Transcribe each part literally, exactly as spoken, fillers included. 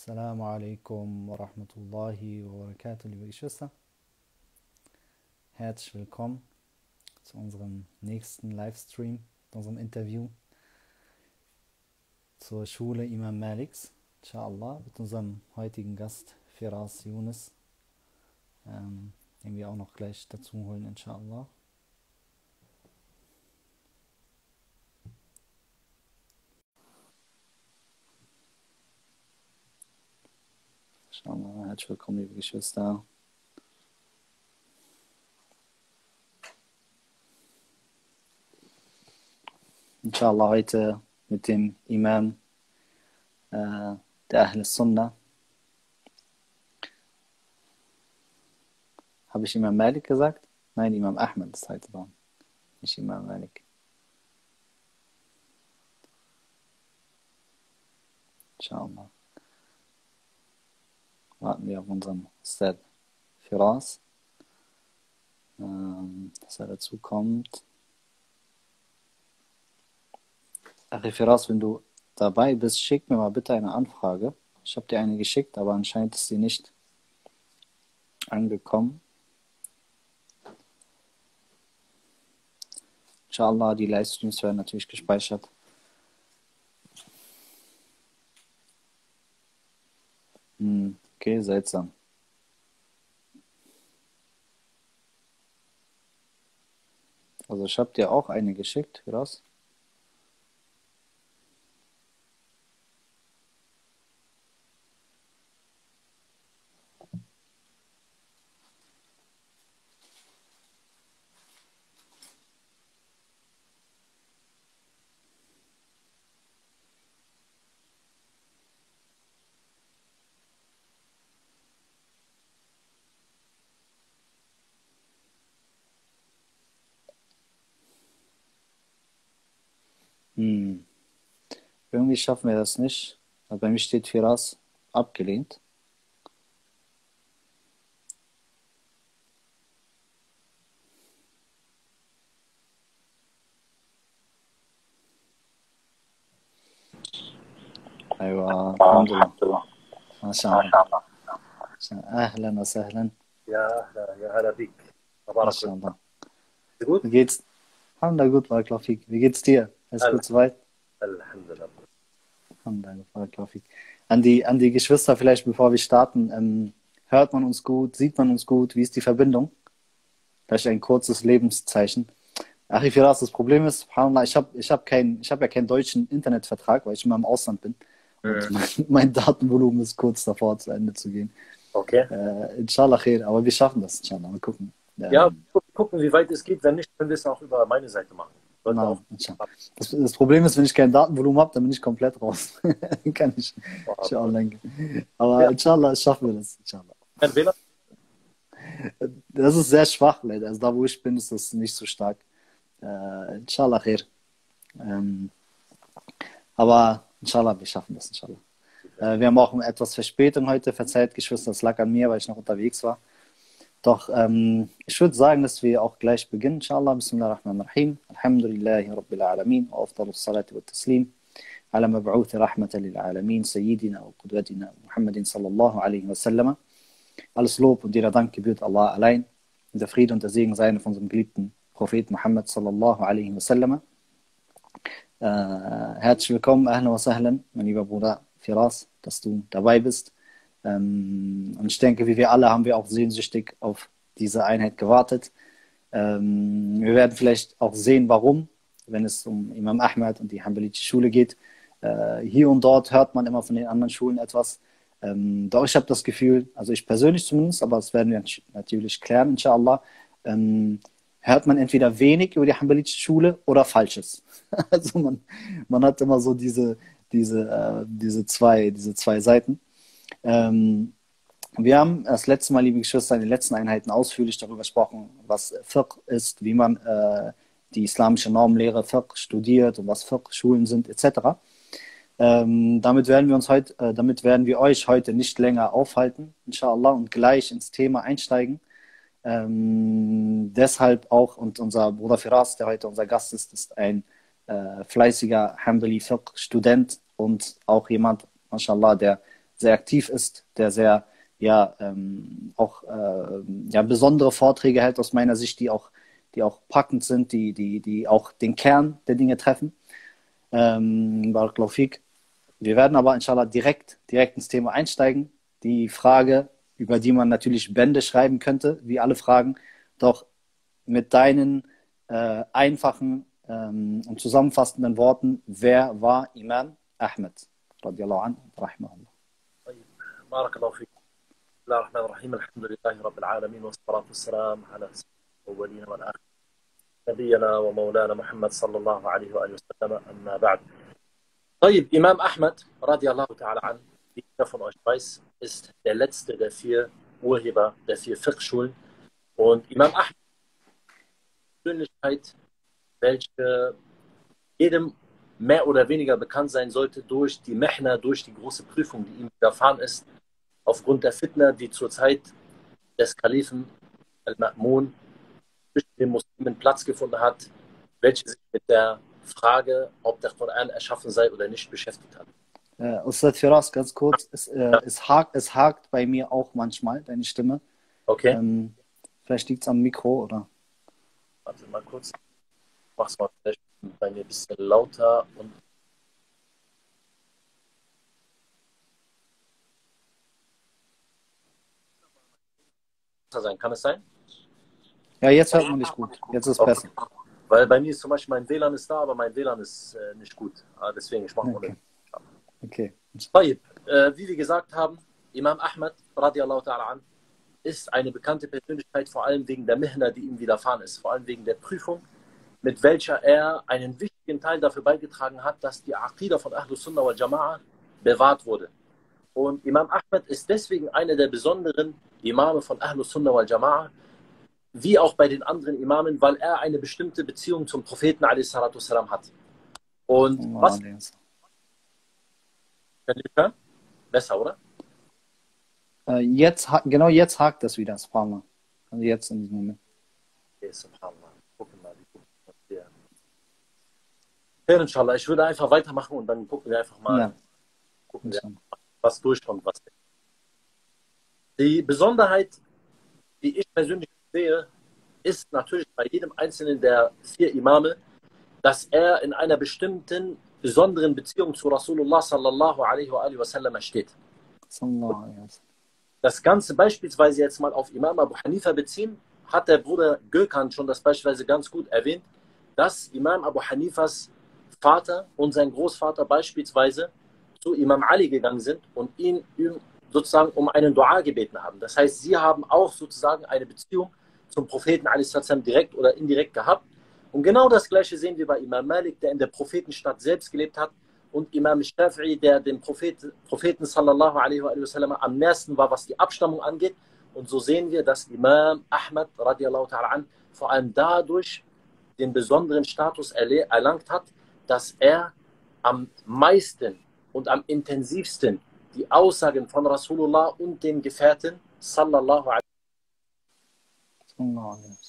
Assalamu alaikum wa rahmatullahi wa barakatuh, liebe Geschwister. Herzlich willkommen zu unserem nächsten Livestream, zu unserem Interview zur Schule Imam Maliks, inshallah, mit unserem heutigen Gast Firas Yunus, ähm, den wir auch noch gleich dazu holen, inshallah. Inshallah, herzlich willkommen, liebe Geschwister. Inshallah heute mit dem Imam äh, der Ahl Sunnah. Habe ich Imam Malik gesagt? Nein, Imam Ahmad ist heute da. Nicht Imam Malik. Inshallah. Warten wir auf unseren Ustad Firas, ähm, dass er dazu kommt. Ach, Firas, wenn du dabei bist, schick mir mal bitte eine Anfrage. Ich habe dir eine geschickt, aber anscheinend ist sie nicht angekommen. Inshallah, die Livestreams werden natürlich gespeichert. Hm, okay, seltsam. Also ich habe dir auch eine geschickt, Firas. Hm. Irgendwie schaffen wir das nicht. Aber bei mir steht Firas abgelehnt. أيوة الحمد لله ما شاء الله أهلا وسهلا Ja, أهلا يا هلا بك. ما تبارك شاء الله. الله. Gut? Wie geht's? Alhamdulillah, gut, Barakallahu fik. Wie geht's dir? Alles gut soweit? Alhamdulillah. Alhamdulillah, Barakallahu fik. An die, an die Geschwister vielleicht, bevor wir starten, ähm, hört man uns gut, sieht man uns gut, wie ist die Verbindung? Vielleicht ein kurzes Lebenszeichen. Ach, Firas, das Problem ist, subhanallah, ich habe ich hab kein, ich hab ja keinen deutschen Internetvertrag, weil ich immer im Ausland bin. Und Mhm. mein, mein Datenvolumen ist kurz davor, zu Ende zu gehen. Okay. Äh, inshallah khair, aber wir schaffen das, inshallah. Mal gucken. Ja, Ähm, gu- gucken, wie weit es geht. Wenn nicht, können wir es auch über meine Seite machen. Sollte na, auch. inshallah. Das, das Problem ist, wenn ich kein Datenvolumen habe, dann bin ich komplett raus. Dann kann ich nicht online gehen. Aber Ja. inshallah schaffen wir das, inshallah. Kein W L A N? Das ist sehr schwach, leider. Also da, wo ich bin, ist das nicht so stark. Äh, inshallah khair. Ähm, aber inshallah, wir schaffen das, inshallah. Äh, wir haben auch etwas Verspätung heute. Verzeiht, Geschwister, das lag an mir, weil ich noch unterwegs war. Doch ähm, ich würde sagen, dass wir auch gleich beginnen, inshallah. Bismillahirrahmanirrahim. Alhamdulillahi Rabbil Alamin. Wa afdalus salati wa taslim. Ala mab'uthi rahmatan lil alamin. Sayyidina wa qudwatina Muhammadin sallallahu alaihi wa sallam. Alles Lob und jeder Dank gebührt Allah allein. Und der Friede und der Segen seien von unserem geliebten Prophet Muhammad sallallahu alaihi wa sallam. Äh, herzlich willkommen, ahlan wa sahlan, mein lieber Bruder Firas, dass du dabei bist. Ähm, und ich denke, wie wir alle haben wir auch sehnsüchtig auf diese Einheit gewartet. Ähm, wir werden vielleicht auch sehen, warum, wenn es um Imam Ahmad und die Hanbalitische Schule geht. Äh, hier und dort hört man immer von den anderen Schulen etwas. Ähm, doch ich habe das Gefühl, also ich persönlich zumindest, aber das werden wir natürlich klären, inshallah, ähm, hört man entweder wenig über die Hanbalitische Schule oder Falsches. Also man, man hat immer so diese, diese, äh, diese, zwei, diese zwei Seiten. Ähm, wir haben das letzte Mal, liebe Geschwister, in den letzten Einheiten ausführlich darüber gesprochen, was Fiqh ist, wie man äh, die islamische Normlehre Fiqh studiert und was Fiqh-Schulen sind, et cetera. Ähm, damit werden wir uns heute, äh, damit werden wir euch heute nicht länger aufhalten, inshallah, und gleich ins Thema einsteigen. Ähm, deshalb auch, und unser Bruder Firas, der heute unser Gast ist, ist ein äh, fleißiger Hanbali Fiqh-Student und auch jemand, mashallah, der sehr aktiv ist, der sehr, ja, ähm, auch äh, ja, besondere Vorträge hält aus meiner Sicht, die auch, die auch packend sind, die, die, die auch den Kern der Dinge treffen. Ähm, Barakallahu fik. Wir werden aber inshallah direkt, direkt ins Thema einsteigen. Die Frage, über die man natürlich Bände schreiben könnte, wie alle Fragen, doch mit deinen äh, einfachen ähm, und zusammenfassenden Worten, wer war Imam Ahmed? Radiallahu anhu, rahimahullah. طيب بارك الله فيك. بسم الله الرحمن الرحيم. الحمد لله رب العالمين والصلاة والسلام على سيد الأولين والآخرين نبينا ومولانا محمد صلى الله عليه وآله وسلم. أما بعد. طيب, Imam Ahmad, radiallahu ta'ala an, wie jeder von euch weiß, ist der letzte der vier Urheber der vier Fiqh-Schulen. Und Imam Ahmad ist eine Persönlichkeit, welche jedem mehr oder weniger bekannt sein sollte durch die Mehna, durch die große Prüfung, die ihm widerfahren ist, aufgrund der Fitna, die zur Zeit des Kalifen Al-Ma'mun zwischen den Muslimen Platz gefunden hat, welche sich mit der Frage, ob der Koran erschaffen sei oder nicht, beschäftigt hat. Äh, Ustad Firas, ganz kurz, es, äh, Ja. es, hakt, es hakt bei mir auch manchmal, deine Stimme. Okay, Ähm, vielleicht liegt es am Mikro, oder? warte mal kurz. Ich mach's mal vielleicht bei mir ein bisschen lauter und sein. Kann es sein? Ja, jetzt hört man dich gut. Jetzt ist es Okay. besser. Weil bei mir ist zum Beispiel mein W L A N ist da, aber mein W L A N ist äh, nicht gut. Ah, deswegen, ich mache Okay. ohne. Okay. طيب, äh, wie wir gesagt haben, Imam Ahmad radiallahu ta'ala an ist eine bekannte Persönlichkeit, vor allem wegen der Mihna, die ihm widerfahren ist, vor allem wegen der Prüfung, mit welcher er einen wichtigen Teil dafür beigetragen hat, dass die Aqidah von Ahlus Sunnah wal Jama'a bewahrt wurde. Und Imam Ahmad ist deswegen einer der besonderen Imame von Ahlus Sunnah wal Jama'a, wie auch bei den anderen Imamen, weil er eine bestimmte Beziehung zum Propheten a s. hat. Und was können wir hören? Besser, oder? Äh, jetzt, ha- genau jetzt hakt das wieder, Subhanallah. Also jetzt in diesem Moment. Okay, subhanallah. Gucken wir mal, wie gucken wir hier. Ja, inshallah, ich würde einfach weitermachen und dann gucken wir einfach mal, Ja. gucken wir, Inshallah. was durchkommt. Was nicht. Die Besonderheit, die ich persönlich sehe, ist natürlich bei jedem einzelnen der vier Imame, dass er in einer bestimmten, besonderen Beziehung zu Rasulullah sallallahu alaihi wa alihi wa sallam steht. Sallallahu alaihi wasallam. Das Ganze beispielsweise jetzt mal auf Imam Abu Hanifa beziehen, hat der Bruder Gökhan schon das beispielsweise ganz gut erwähnt, dass Imam Abu Hanifas Vater und sein Großvater beispielsweise zu Imam Ali gegangen sind und ihn sozusagen um einen Dua gebeten haben. Das heißt, sie haben auch sozusagen eine Beziehung zum Propheten a s. direkt oder indirekt gehabt. Und genau das Gleiche sehen wir bei Imam Malik, der in der Prophetenstadt selbst gelebt hat, und Imam Shafi'i, der dem Propheten, Propheten sallallahu alaihi wa sallam am nächsten war, was die Abstammung angeht. Und so sehen wir, dass Imam Ahmad radiallahu ta'ala an vor allem dadurch den besonderen Status erlangt hat, dass er am meisten und am intensivsten die Aussagen von Rasulullah und den Gefährten sallallahu alaihi Sallallahu alaihi wasallam.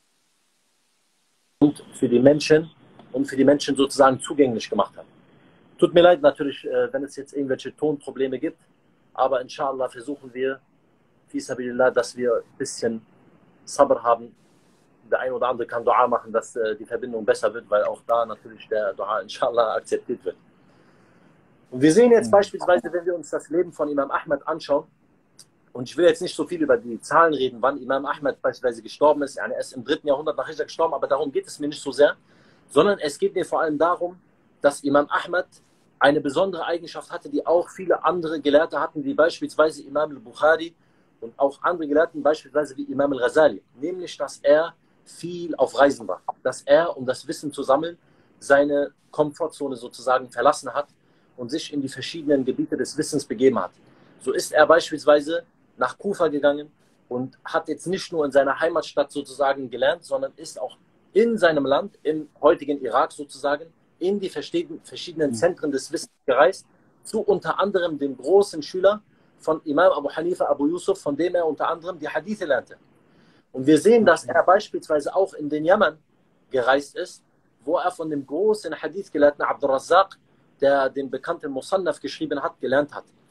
und für die Menschen und für die Menschen sozusagen zugänglich gemacht hat. Tut mir leid natürlich, wenn es jetzt irgendwelche Tonprobleme gibt, aber inshallah versuchen wir, fi sabilillah, dass wir ein bisschen Sabr haben. Der ein oder andere kann Dua machen, dass die Verbindung besser wird, weil auch da natürlich der Dua inshallah akzeptiert wird. Und wir sehen jetzt beispielsweise, wenn wir uns das Leben von Imam Ahmad anschauen, und ich will jetzt nicht so viel über die Zahlen reden, wann Imam Ahmad beispielsweise gestorben ist. Er ist im dritten Jahrhundert nach Hijra gestorben, aber darum geht es mir nicht so sehr, sondern es geht mir vor allem darum, dass Imam Ahmad eine besondere Eigenschaft hatte, die auch viele andere Gelehrte hatten, wie beispielsweise Imam al-Bukhari und auch andere Gelehrten, beispielsweise wie Imam al-Ghazali. Nämlich, dass er viel auf Reisen war. Dass er, um das Wissen zu sammeln, seine Komfortzone sozusagen verlassen hat und sich in die verschiedenen Gebiete des Wissens begeben hat. So ist er beispielsweise nach Kufa gegangen und hat jetzt nicht nur in seiner Heimatstadt sozusagen gelernt, sondern ist auch in seinem Land, im heutigen Irak sozusagen, in die verschiedenen Zentren des Wissens gereist, zu unter anderem dem großen Schüler von Imam Abu Hanifa, Abu Yusuf, von dem er unter anderem die Hadithe lernte. Und wir sehen, dass er beispielsweise auch in den Yaman gereist ist, wo er von dem großen Hadith-Gelehrten Abdul Razzaq, der den bekannten Musannaf geschrieben hat, gelernt hat.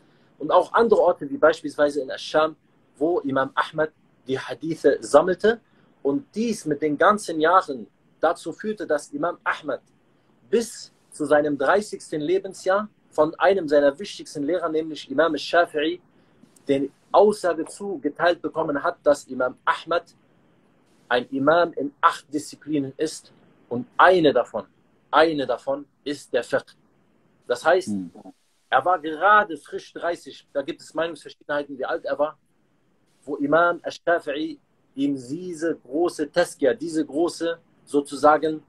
und auch andere Orte, wie beispielsweise in Asch-Scham, wo Imam Ahmad die Hadithe sammelte. Und dies mit den ganzen Jahren dazu führte, dass Imam Ahmad bis zu seinem dreißigsten Lebensjahr von einem seiner wichtigsten Lehrer, nämlich Imam al-Shafi'i, den Aussage zugeteilt bekommen hat, dass Imam Ahmad ein Imam in acht Disziplinen ist und eine davon, eine davon ist der Fiqh. Das heißt, hm. er war gerade frisch dreißig, da gibt es Meinungsverschiedenheiten, wie alt er war, wo Imam al-Shafi'i ihm diese große Tazkiyah, diese große sozusagen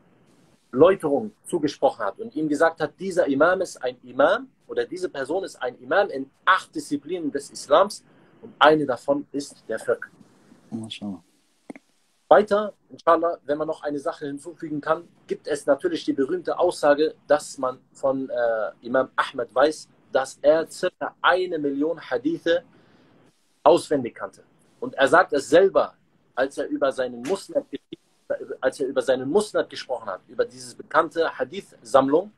Läuterung zugesprochen hat und ihm gesagt hat, dieser Imam ist ein Imam oder diese Person ist ein Imam in acht Disziplinen des Islams und eine davon ist der Fiqh. Mashallah. Weiter, inshallah, wenn man noch eine Sache hinzufügen kann, gibt es natürlich die berühmte Aussage, dass man von äh, Imam Ahmad weiß, dass er circa eine Million Hadithe auswendig kannte. Und er sagt es selber, als er über seinen Musnad, als er über seinen Musnad gesprochen hat, über diese bekannte Hadith-Sammlung,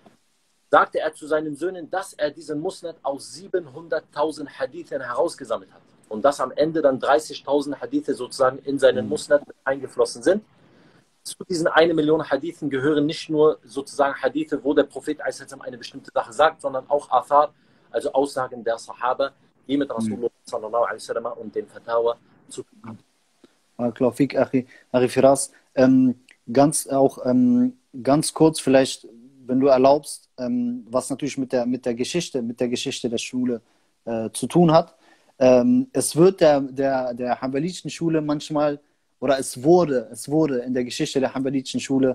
sagte er zu seinen Söhnen, dass er diesen Musnad aus siebenhunderttausend Hadithen herausgesammelt hat. Und dass am Ende dann dreißigtausend Hadithe sozusagen in seinen Musnad eingeflossen sind. Zu diesen eine Million Hadithen gehören nicht nur sozusagen Hadithe, wo der Prophet eine bestimmte Sache sagt, sondern auch Athar, also Aussagen der Sahaba, die mit Rasulullah sallallahu alaihi wasallam und dem Fatawa zu tun haben. Klaufik, Achi, Achi Firas, ähm, ganz auch ähm, ganz kurz vielleicht, wenn du erlaubst, ähm, was natürlich mit der mit der Geschichte, mit der Geschichte der Schule äh, zu tun hat. Ähm, es wird der der der hanbalitischen Schule manchmal oder es wurde es wurde in der Geschichte der hanbalitischen Schule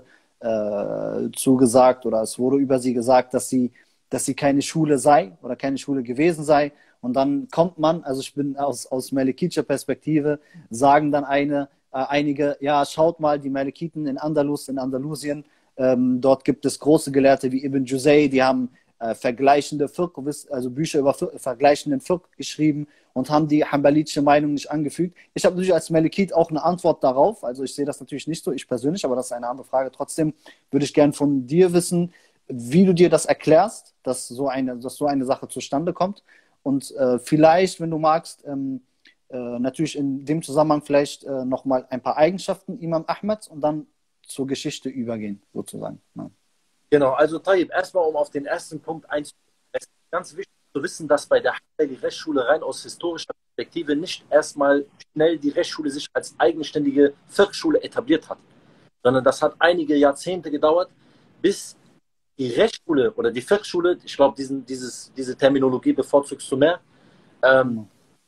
äh, zugesagt oder es wurde über sie gesagt, dass sie dass sie keine Schule sei oder keine Schule gewesen sei. Und dann kommt man, also ich bin aus, aus malikitscher Perspektive, sagen dann eine, äh, einige, ja, schaut mal, die Malikiten in Andalus, in Andalusien, ähm, dort gibt es große Gelehrte wie Ibn Juzay, die haben äh, vergleichende Fiqh, also Bücher über Fiqh, vergleichenden Fiqh geschrieben und haben die hanbalitische Meinung nicht angefügt. Ich habe natürlich als Malikit auch eine Antwort darauf, also ich sehe das natürlich nicht so, ich persönlich, aber das ist eine andere Frage. Trotzdem würde ich gern von dir wissen, wie du dir das erklärst, dass so eine, dass so eine Sache zustande kommt. Und äh, vielleicht, wenn du magst, ähm, äh, natürlich in dem Zusammenhang vielleicht äh, nochmal ein paar Eigenschaften Imam Ahmads und dann zur Geschichte übergehen, sozusagen. Ja. Genau, also Tayyib, erstmal um auf den ersten Punkt einzugehen. Es ist ganz wichtig zu wissen, dass bei der Hanbali Rechtsschule rein aus historischer Perspektive nicht erstmal schnell die Rechtsschule sich als eigenständige Fiqh-Schule etabliert hat, sondern das hat einige Jahrzehnte gedauert, bis die Rechtsschule oder die Fiqh-Schule, ich glaube, diese Terminologie bevorzugst du mehr, ähm,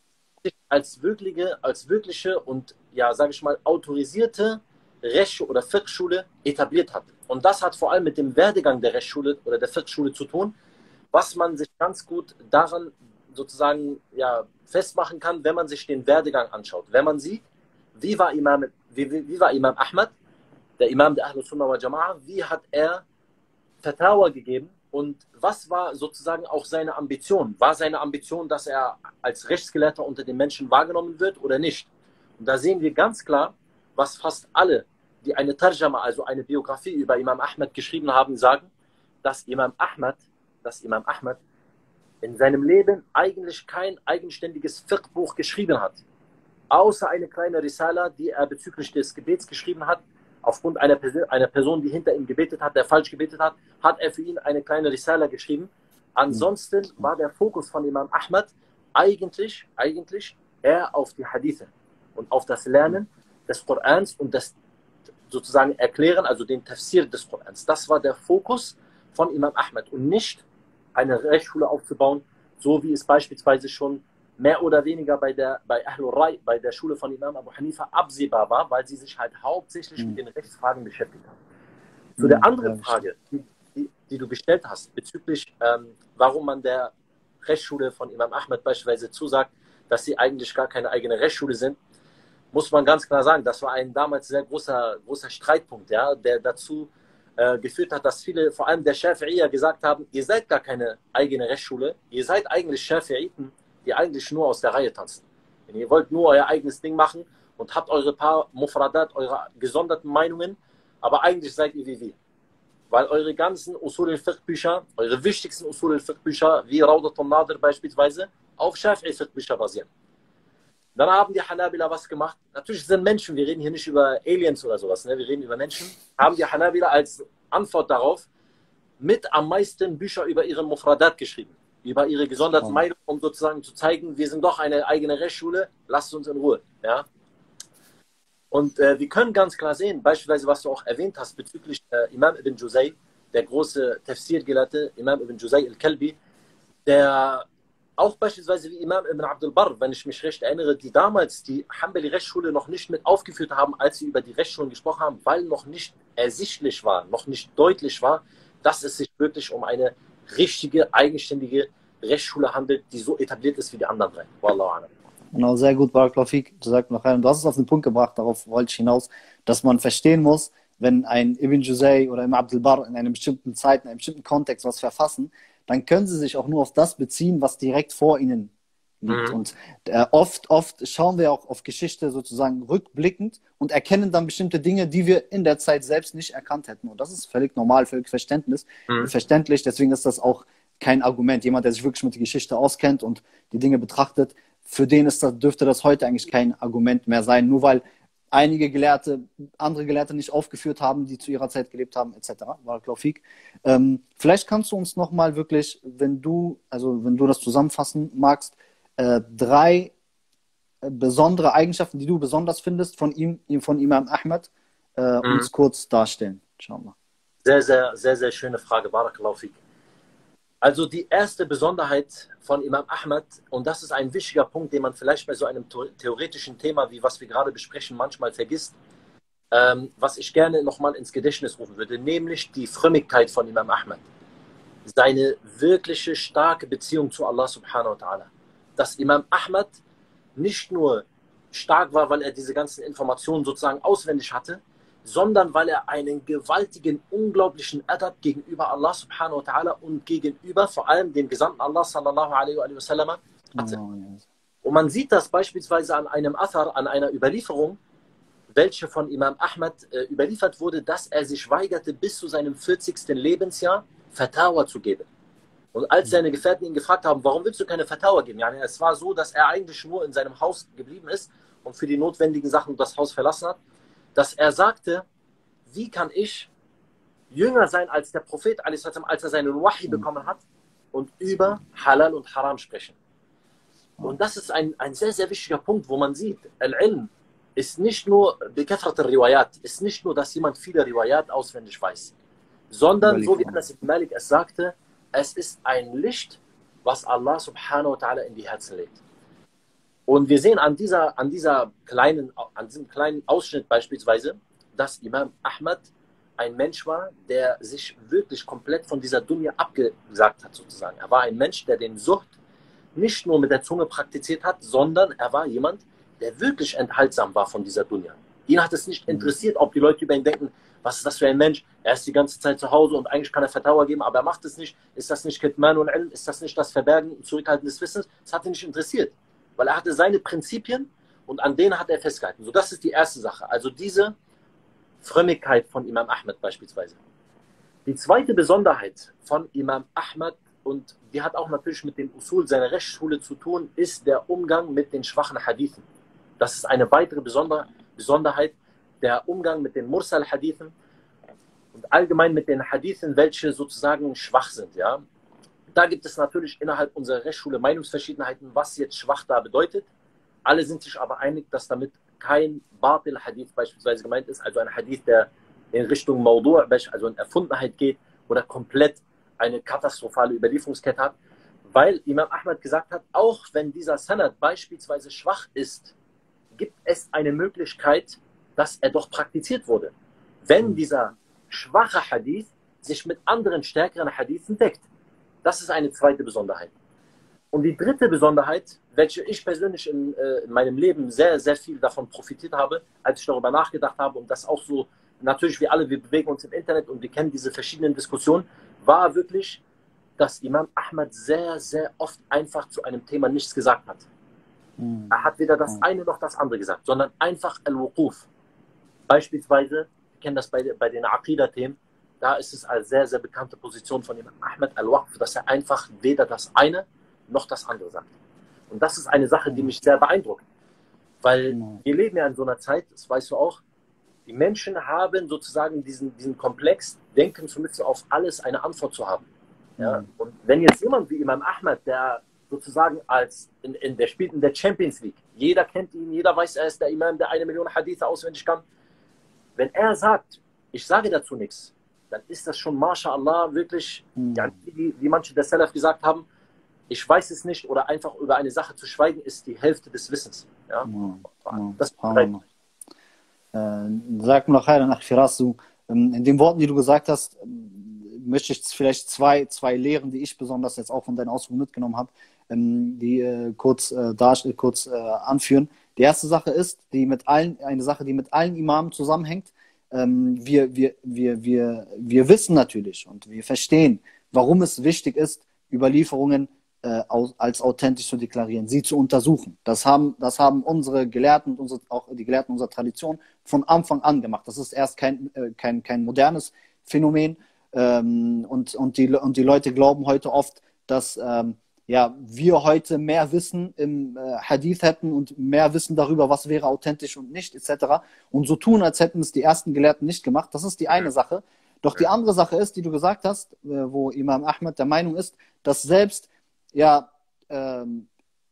als wirkliche, als wirkliche und, ja, sage ich mal, autorisierte Rechtsschule oder Fiqh-Schule etabliert hat. Und das hat vor allem mit dem Werdegang der Rechtsschule oder der Fiqh-Schule zu tun, was man sich ganz gut daran sozusagen ja, festmachen kann, wenn man sich den Werdegang anschaut. Wenn man sieht, wie war Imam, wie, wie, wie war Imam Ahmad, der Imam der Ahlus Sunnah wal Jama'a, wie hat er Fatawa gegeben und was war sozusagen auch seine Ambition? War seine Ambition, dass er als Rechtsgelehrter unter den Menschen wahrgenommen wird oder nicht? Und da sehen wir ganz klar, was fast alle, die eine Tarjama, also eine Biografie über Imam Ahmad geschrieben haben, sagen, dass Imam Ahmad, dass Imam Ahmad in seinem Leben eigentlich kein eigenständiges Fiqh-Buch geschrieben hat. Außer eine kleine Risala, die er bezüglich des Gebets geschrieben hat. Aufgrund einer, einer Person, die hinter ihm gebetet hat, der falsch gebetet hat, hat er für ihn eine kleine Risala geschrieben. Ansonsten war der Fokus von Imam Ahmad eigentlich, eigentlich eher auf die Hadithe und auf das Lernen des Korans und das sozusagen Erklären, also den Tafsir des Korans. Das war der Fokus von Imam Ahmad und nicht eine Rechtsschule aufzubauen, so wie es beispielsweise schon mehr oder weniger bei der, bei Ahlul Rai, bei der Schule von Imam Abu Hanifa absehbar war, weil sie sich halt hauptsächlich mhm. mit den Rechtsfragen beschäftigt haben. Zu mhm, der anderen Frage, die, die, die du gestellt hast, bezüglich, ähm, warum man der Rechtsschule von Imam Ahmad beispielsweise zusagt, dass sie eigentlich gar keine eigene Rechtsschule sind, muss man ganz klar sagen, das war ein damals sehr großer, großer Streitpunkt, ja, der dazu äh, geführt hat, dass viele, vor allem der Schafi'iyya, gesagt haben, ihr seid gar keine eigene Rechtsschule, ihr seid eigentlich Schafi'iten, die eigentlich nur aus der Reihe tanzen. Wenn ihr wollt nur euer eigenes Ding machen und habt eure paar Mufradat, eure gesonderten Meinungen, aber eigentlich seid ihr wie wir. weil eure ganzen Usul al-Fiqh-Bücher, eure wichtigsten Usul al-Fiqh-Bücher, wie Rawdat al-Nadir beispielsweise, auf Schafi'i-Fiqh-Bücher basieren. Dann haben die Hanabila was gemacht. Natürlich sind Menschen, wir reden hier nicht über Aliens oder sowas, ne? Wir reden über Menschen. Haben die Hanabila als Antwort darauf mit am meisten Bücher über ihren Mufradat geschrieben. Über ihre gesonderten Meinungen, um sozusagen zu zeigen, wir sind doch eine eigene Rechtsschule, lasst uns in Ruhe. Ja? Und äh, wir können ganz klar sehen, beispielsweise, was du auch erwähnt hast, bezüglich äh, Imam ibn Juzay, der große Tafsir-Gelehrte, Imam ibn Juzay al-Kalbi, der auch beispielsweise wie Imam ibn Abdul Barr, wenn ich mich recht erinnere, die damals die Hanbali-Rechtsschule noch nicht mit aufgeführt haben, als sie über die Rechtsschulen gesprochen haben, weil noch nicht ersichtlich war, noch nicht deutlich war, dass es sich wirklich um eine richtige, eigenständige Rechtsschule handelt, die so etabliert ist wie die anderen drei. Wallahu a'lam. Genau, sehr gut, Barakallahu Fik. Du hast es auf den Punkt gebracht, darauf wollte ich hinaus, dass man verstehen muss, wenn ein Ibn Juzay oder Imam Abdul Barr in einer bestimmten Zeit, in einem bestimmten Kontext was verfassen, dann können sie sich auch nur auf das beziehen, was direkt vor ihnen liegt. Mhm. Und äh, oft, oft schauen wir auch auf Geschichte sozusagen rückblickend und erkennen dann bestimmte Dinge, die wir in der Zeit selbst nicht erkannt hätten. Und das ist völlig normal, völlig Verständnis, mhm. verständlich. Deswegen ist das auch kein Argument. Jemand, der sich wirklich mit der Geschichte auskennt und die Dinge betrachtet, für den ist das, dürfte das heute eigentlich kein Argument mehr sein, nur weil einige Gelehrte, andere Gelehrte nicht aufgeführt haben, die zu ihrer Zeit gelebt haben, et cetera. Barakallahu Fik. Ähm, vielleicht kannst du uns nochmal wirklich, wenn du, also wenn du das zusammenfassen magst, äh, drei äh, besondere Eigenschaften, die du besonders findest von ihm, von Imam Ahmad, äh, mhm. uns kurz darstellen. Schauen wir. Sehr, sehr, sehr, sehr schöne Frage. Barakallahu Fik. Also die erste Besonderheit von Imam Ahmad, und das ist ein wichtiger Punkt, den man vielleicht bei so einem theoretischen Thema, wie was wir gerade besprechen, manchmal vergisst, ähm, was ich gerne nochmal ins Gedächtnis rufen würde, nämlich die Frömmigkeit von Imam Ahmad. Seine wirkliche starke Beziehung zu Allah subhanahu wa ta'ala. Dass Imam Ahmad nicht nur stark war, weil er diese ganzen Informationen sozusagen auswendig hatte, sondern weil er einen gewaltigen, unglaublichen Adab gegenüber Allah subhanahu wa ta'ala und gegenüber vor allem dem Gesandten Allah sallallahu alaihi wa sallam hatte. Oh, yes. Und man sieht das beispielsweise an einem Athar, an einer Überlieferung, welche von Imam Ahmad äh, überliefert wurde, dass er sich weigerte, bis zu seinem vierzigsten Lebensjahr Fatawa zu geben. Und als seine Gefährten ihn gefragt haben, warum willst du keine Fatawa geben? Ja, es war so, dass er eigentlich nur in seinem Haus geblieben ist und für die notwendigen Sachen das Haus verlassen hat, dass er sagte, wie kann ich jünger sein als der Prophet, als er seinen Wahi bekommen hat und über Halal und Haram sprechen. Und das ist ein, ein sehr, sehr wichtiger Punkt, wo man sieht, Al-Ilm ist nicht nur bekafrat al-Riwayat, ist nicht nur, dass jemand viele Riwayat auswendig weiß, sondern, so wie Anas ibn Malik es sagte, es ist ein Licht, was Allah subhanahu wa ta'ala in die Herzen legt. Und wir sehen an, dieser, an, dieser kleinen, an diesem kleinen Ausschnitt beispielsweise, dass Imam Ahmad ein Mensch war, der sich wirklich komplett von dieser Dunya abgesagt hat, sozusagen. Er war ein Mensch, der den Sucht nicht nur mit der Zunge praktiziert hat, sondern er war jemand, der wirklich enthaltsam war von dieser Dunya. Ihn hat es nicht interessiert, ob die Leute über ihn denken, was ist das für ein Mensch? Er ist die ganze Zeit zu Hause und eigentlich kann er Fatawa geben, aber er macht es nicht. Ist das nicht Kitman und Ilm? Ist das nicht das Verbergen und Zurückhalten des Wissens? Das hat ihn nicht interessiert. Weil er hatte seine Prinzipien und an denen hat er festgehalten. So, das ist die erste Sache. Also diese Frömmigkeit von Imam Ahmad beispielsweise. Die zweite Besonderheit von Imam Ahmad, und die hat auch natürlich mit dem Usul seiner Rechtsschule zu tun, ist der Umgang mit den schwachen Hadithen. Das ist eine weitere Besonder Besonderheit, der Umgang mit den Mursal-Hadithen und allgemein mit den Hadithen, welche sozusagen schwach sind. Ja? Da gibt es natürlich innerhalb unserer Rechtsschule Meinungsverschiedenheiten, was jetzt schwach da bedeutet. Alle sind sich aber einig, dass damit kein Batil-Hadith beispielsweise gemeint ist, also ein Hadith, der in Richtung Maudu', also in Erfundenheit geht oder komplett eine katastrophale Überlieferungskette hat, weil Imam Ahmad gesagt hat, auch wenn dieser Sanad beispielsweise schwach ist, gibt es eine Möglichkeit, dass er doch praktiziert wurde, wenn dieser schwache Hadith sich mit anderen stärkeren Hadithen deckt. Das ist eine zweite Besonderheit. Und die dritte Besonderheit, welche ich persönlich in, äh, in meinem Leben sehr, sehr viel davon profitiert habe, als ich darüber nachgedacht habe, und das auch so, natürlich wir alle, wir bewegen uns im Internet und wir kennen diese verschiedenen Diskussionen, war wirklich, dass Imam Ahmad sehr, sehr oft einfach zu einem Thema nichts gesagt hat. Mhm. Er hat weder das eine noch das andere gesagt, sondern einfach Al-Wuquf. Beispielsweise, wir kennen das bei, bei den Aqidah-Themen, da ist es als sehr, sehr bekannte Position von Imam Ahmed al-Waqf, dass er einfach weder das eine noch das andere sagt. Und das ist eine Sache, die mich sehr beeindruckt. Weil wir leben ja in so einer Zeit, das weißt du auch, die Menschen haben sozusagen diesen, diesen Komplex, denken zu müssen, auf alles eine Antwort zu haben. Ja? Und wenn jetzt jemand wie Imam Ahmed, der sozusagen als, in, in, der spielt in der Champions League, jeder kennt ihn, jeder weiß, er ist der Imam, der eine Million Hadithe auswendig kann. Wenn er sagt, ich sage dazu nichts, dann ist das schon, MashaAllah, wirklich, mhm. ja, wie, wie manche der Salaf gesagt haben, ich weiß es nicht, oder einfach über eine Sache zu schweigen, ist die Hälfte des Wissens. Ja? Ja, ja, das äh, sag mir noch einer nach Firasu. In den Worten, die du gesagt hast, möchte ich vielleicht zwei, zwei Lehren, die ich besonders jetzt auch von deinen Ausführungen mitgenommen habe, die äh, kurz, äh, darst- kurz äh, anführen. Die erste Sache ist, die mit allen, eine Sache, die mit allen Imamen zusammenhängt. Ähm, wir, wir, wir, wir, wir wissen natürlich und wir verstehen, warum es wichtig ist, Überlieferungen äh, aus, als authentisch zu deklarieren, sie zu untersuchen. Das haben, das haben unsere Gelehrten und unsere, auch die Gelehrten unserer Tradition von Anfang an gemacht. Das ist erst kein, äh, kein, kein modernes Phänomen. Ähm, und, und, die, und die Leute glauben heute oft, dass ähm, ja, wir heute mehr Wissen im äh, Hadith hätten und mehr Wissen darüber, was wäre authentisch und nicht, et cetera. Und so tun, als hätten es die ersten Gelehrten nicht gemacht. Das ist die eine Sache. Doch die andere Sache ist, die du gesagt hast, äh, wo Imam Ahmed der Meinung ist, dass selbst ja, ähm,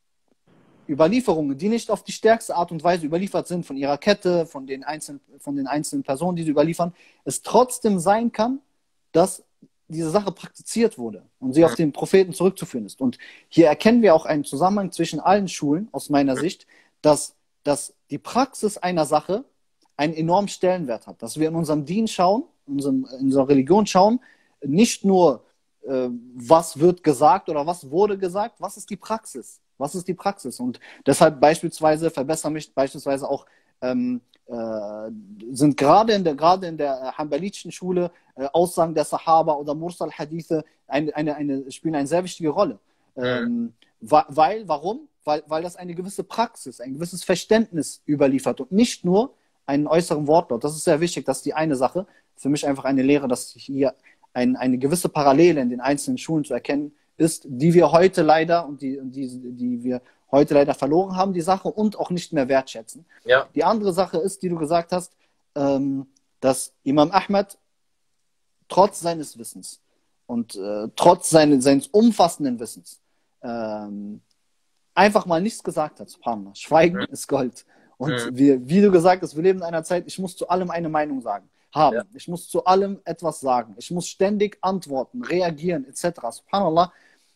Überlieferungen, die nicht auf die stärkste Art und Weise überliefert sind, von ihrer Kette, von den einzelnen, von den einzelnen Personen, die sie überliefern, es trotzdem sein kann, dass diese Sache praktiziert wurde und sie auf den Propheten zurückzuführen ist. Und hier erkennen wir auch einen Zusammenhang zwischen allen Schulen, aus meiner Sicht, dass, dass die Praxis einer Sache einen enormen Stellenwert hat. Dass wir in unserem Dien schauen, in, unserem, in unserer Religion schauen, nicht nur, äh, was wird gesagt oder was wurde gesagt, was ist die Praxis? Was ist die Praxis? Und deshalb beispielsweise, verbessere mich beispielsweise auch, ähm, äh, sind gerade in der, gerade in der hanbalitischen Schule äh, Aussagen der Sahaba oder Mursal Hadithe eine, eine, eine, spielen eine sehr wichtige Rolle. Ähm, weil, warum? Weil, weil das eine gewisse Praxis, ein gewisses Verständnis überliefert und nicht nur einen äußeren Wortlaut. Das ist sehr wichtig, das ist die eine Sache. Für mich einfach eine Lehre, dass hier ein, eine gewisse Parallele in den einzelnen Schulen zu erkennen ist, die wir heute leider und die, die, die wir heute leider verloren haben, die Sache, und auch nicht mehr wertschätzen. Ja. Die andere Sache ist, die du gesagt hast, ähm, dass Imam Ahmed trotz seines Wissens und äh, trotz seines, seines umfassenden Wissens ähm, einfach mal nichts gesagt hat. Subhanallah. Schweigen mhm. ist Gold. Und mhm. wir, wie du gesagt hast, wir leben in einer Zeit, ich muss zu allem eine Meinung sagen, haben. Ja. Ich muss zu allem etwas sagen. Ich muss ständig antworten, reagieren, et cetera. Subhanallah.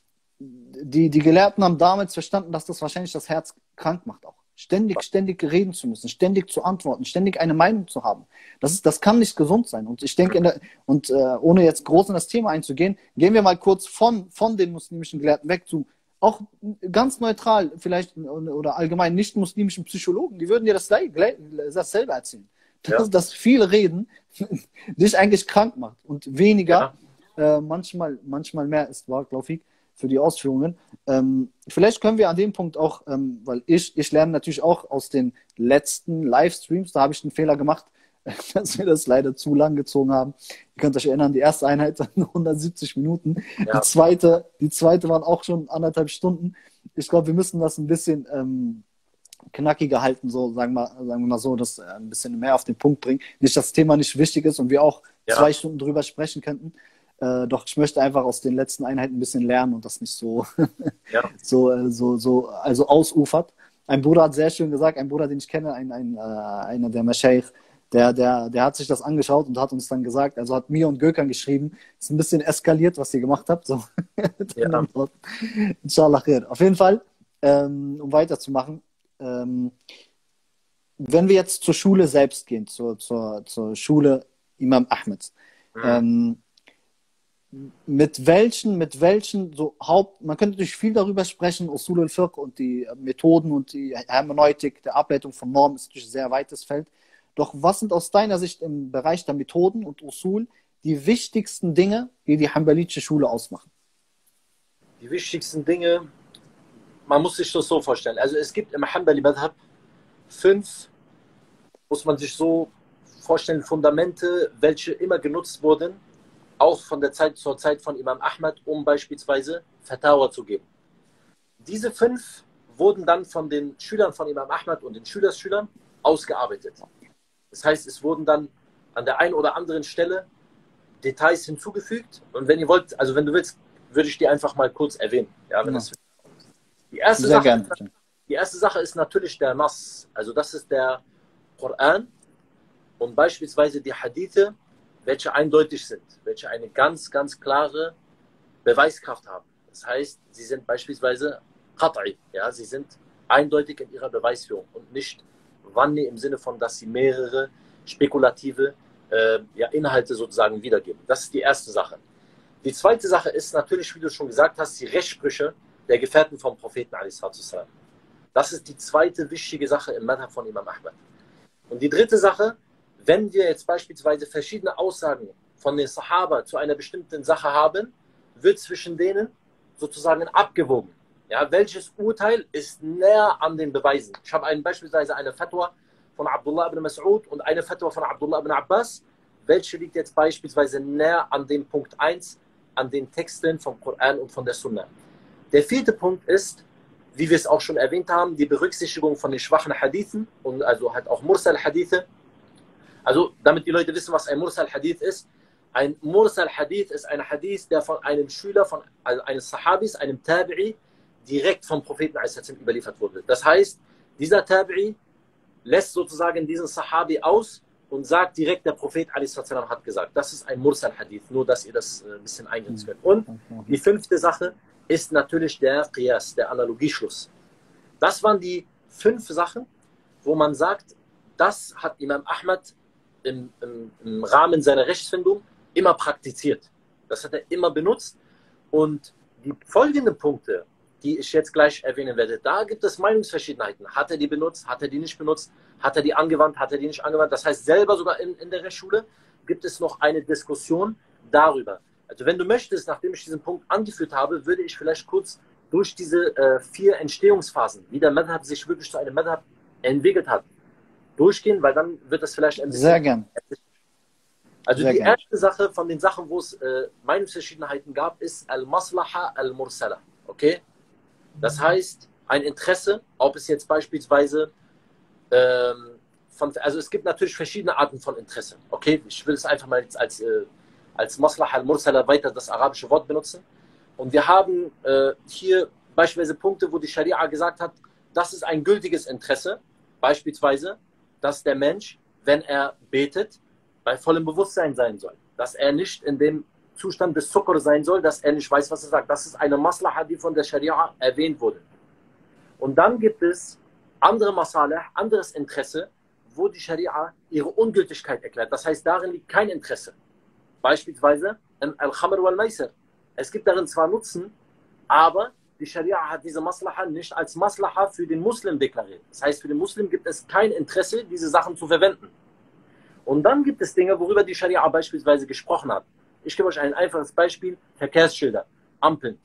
Die, die Gelehrten haben damals verstanden, dass das wahrscheinlich das Herz krank macht auch. Ständig, ständig reden zu müssen, ständig zu antworten, ständig eine Meinung zu haben. Das ist, das kann nicht gesund sein. Und ich denke, in der, und äh, ohne jetzt groß in das Thema einzugehen, gehen wir mal kurz von, von den muslimischen Gelehrten weg zu auch ganz neutral, vielleicht oder allgemein nicht-muslimischen Psychologen. Die würden dir das dasselbe erzählen. Dass, ja. dass viel Reden dich eigentlich krank macht und weniger, ja. äh, manchmal, manchmal mehr ist wahr, glaube ich, für die Ausführungen. Ähm, vielleicht können wir an dem Punkt auch, ähm, weil ich, ich lerne natürlich auch aus den letzten Livestreams, da habe ich einen Fehler gemacht, dass wir das leider zu lang gezogen haben. Ihr könnt euch erinnern, die erste Einheit waren hundertsiebzig Minuten, ja. die zweite, die zweite waren auch schon anderthalb Stunden. Ich glaube, wir müssen das ein bisschen ähm, knackiger halten, so sagen wir, sagen wir mal so, dass äh, ein bisschen mehr auf den Punkt bringen. Nicht, dass das Thema nicht wichtig ist und wir auch ja. zwei Stunden drüber sprechen könnten. Äh, doch ich möchte einfach aus den letzten Einheiten ein bisschen lernen und das nicht so, ja. so, äh, so, so also ausufert. Ein Bruder hat sehr schön gesagt, ein Bruder, den ich kenne, ein, ein, äh, einer der Mashaykh, der, der, der hat sich das angeschaut und hat uns dann gesagt, also hat mir und Gökhan geschrieben, ist ein bisschen eskaliert, was ihr gemacht habt. So. Ja. Inshallah khair. Auf jeden Fall, ähm, um weiterzumachen, ähm, wenn wir jetzt zur Schule selbst gehen, zur, zur, zur Schule Imam Ahmeds, mhm. ähm, mit welchen, mit welchen so Haupt, man könnte natürlich viel darüber sprechen, Usul al-Fiqh und die Methoden und die Hermeneutik der Ableitung von Normen ist natürlich ein sehr weites Feld. Doch was sind aus deiner Sicht im Bereich der Methoden und Usul die wichtigsten Dinge, die die hanbalitische Schule ausmachen? Die wichtigsten Dinge, man muss sich das so vorstellen. Also es gibt im Hanbali Madhab fünf, muss man sich so vorstellen, Fundamente, welche immer genutzt wurden, auch von der Zeit zur Zeit von Imam Ahmad, um beispielsweise Fatawa zu geben. Diese fünf wurden dann von den Schülern von Imam Ahmad und den Schülersschülern ausgearbeitet. Das heißt, es wurden dann an der einen oder anderen Stelle Details hinzugefügt. Und wenn ihr wollt, also wenn du willst, würde ich die einfach mal kurz erwähnen. Ja, wenn Ja. das die, erste Sehr Sache, gerne. die erste Sache ist natürlich der Nas. Also das ist der Koran und beispielsweise die Hadithe, welche eindeutig sind, welche eine ganz, ganz klare Beweiskraft haben. Das heißt, sie sind beispielsweise Qat'i, ja, sie sind eindeutig in ihrer Beweisführung und nicht Wanni im Sinne von, dass sie mehrere spekulative äh, ja, Inhalte sozusagen wiedergeben. Das ist die erste Sache. Die zweite Sache ist natürlich, wie du schon gesagt hast, die Rechtssprüche der Gefährten vom Propheten a s. Das ist die zweite wichtige Sache im Madhab von Imam Ahmad. Und die dritte Sache, wenn wir jetzt beispielsweise verschiedene Aussagen von den Sahaba zu einer bestimmten Sache haben, wird zwischen denen sozusagen abgewogen. Ja, welches Urteil ist näher an den Beweisen? Ich habe einen, beispielsweise eine Fatwa von Abdullah ibn Mas'ud und eine Fatwa von Abdullah ibn Abbas. Welche liegt jetzt beispielsweise näher an dem Punkt eins, an den Texten vom Koran und von der Sunna? Der vierte Punkt ist, wie wir es auch schon erwähnt haben, die Berücksichtigung von den schwachen Hadithen und also halt auch Mursal-Hadithe. Also, damit die Leute wissen, was ein Mursal-Hadith ist. Ein Mursal-Hadith ist ein Hadith, der von einem Schüler, von also eines Sahabis, einem Tabi'i, direkt vom Propheten überliefert wurde. Das heißt, dieser Tabi'i lässt sozusagen diesen Sahabi aus und sagt direkt, der Prophet hat gesagt. Das ist ein Mursal-Hadith, nur dass ihr das ein bisschen eingrenzen könnt. Und die fünfte Sache ist natürlich der Qiyas, der Analogieschluss. Das waren die fünf Sachen, wo man sagt, das hat Imam Ahmad im, im, im Rahmen seiner Rechtsfindung immer praktiziert. Das hat er immer benutzt. Und die folgenden Punkte, die ich jetzt gleich erwähnen werde, da gibt es Meinungsverschiedenheiten. Hat er die benutzt, hat er die nicht benutzt, hat er die angewandt, hat er die nicht angewandt. Das heißt, selber sogar in, in der Rechtsschule gibt es noch eine Diskussion darüber. Also wenn du möchtest, nachdem ich diesen Punkt angeführt habe, würde ich vielleicht kurz durch diese äh, vier Entstehungsphasen, wie der Madhab sich wirklich zu einem Madhab entwickelt hat, durchgehen, weil dann wird das vielleicht ein bisschen... Sehr gern. Also Sehr die gern. erste Sache von den Sachen, wo es äh, Meinungsverschiedenheiten gab, ist Al-Maslaha Al-Mursala. Okay? Das heißt, ein Interesse, ob es jetzt beispielsweise ähm, von, also es gibt natürlich verschiedene Arten von Interesse. Okay? Ich will es einfach mal jetzt als, äh, als Maslaha Al-Mursala weiter das arabische Wort benutzen. Und wir haben äh, hier beispielsweise Punkte, wo die Scharia gesagt hat, das ist ein gültiges Interesse. Beispielsweise, dass der Mensch, wenn er betet, bei vollem Bewusstsein sein soll. Dass er nicht in dem Zustand des Zucker sein soll, dass er nicht weiß, was er sagt. Das ist eine Maslaha, die von der Scharia erwähnt wurde. Und dann gibt es andere Masalih, anderes Interesse, wo die Scharia ihre Ungültigkeit erklärt. Das heißt, darin liegt kein Interesse. Beispielsweise im Al-Khamr wal-Maisir. Es gibt darin zwar Nutzen, aber die Scharia hat diese Maslaha nicht als Maslaha für den Muslim deklariert. Das heißt, für den Muslim gibt es kein Interesse, diese Sachen zu verwenden. Und dann gibt es Dinge, worüber die Scharia beispielsweise gesprochen hat. Ich gebe euch ein einfaches Beispiel: Verkehrsschilder, Ampeln.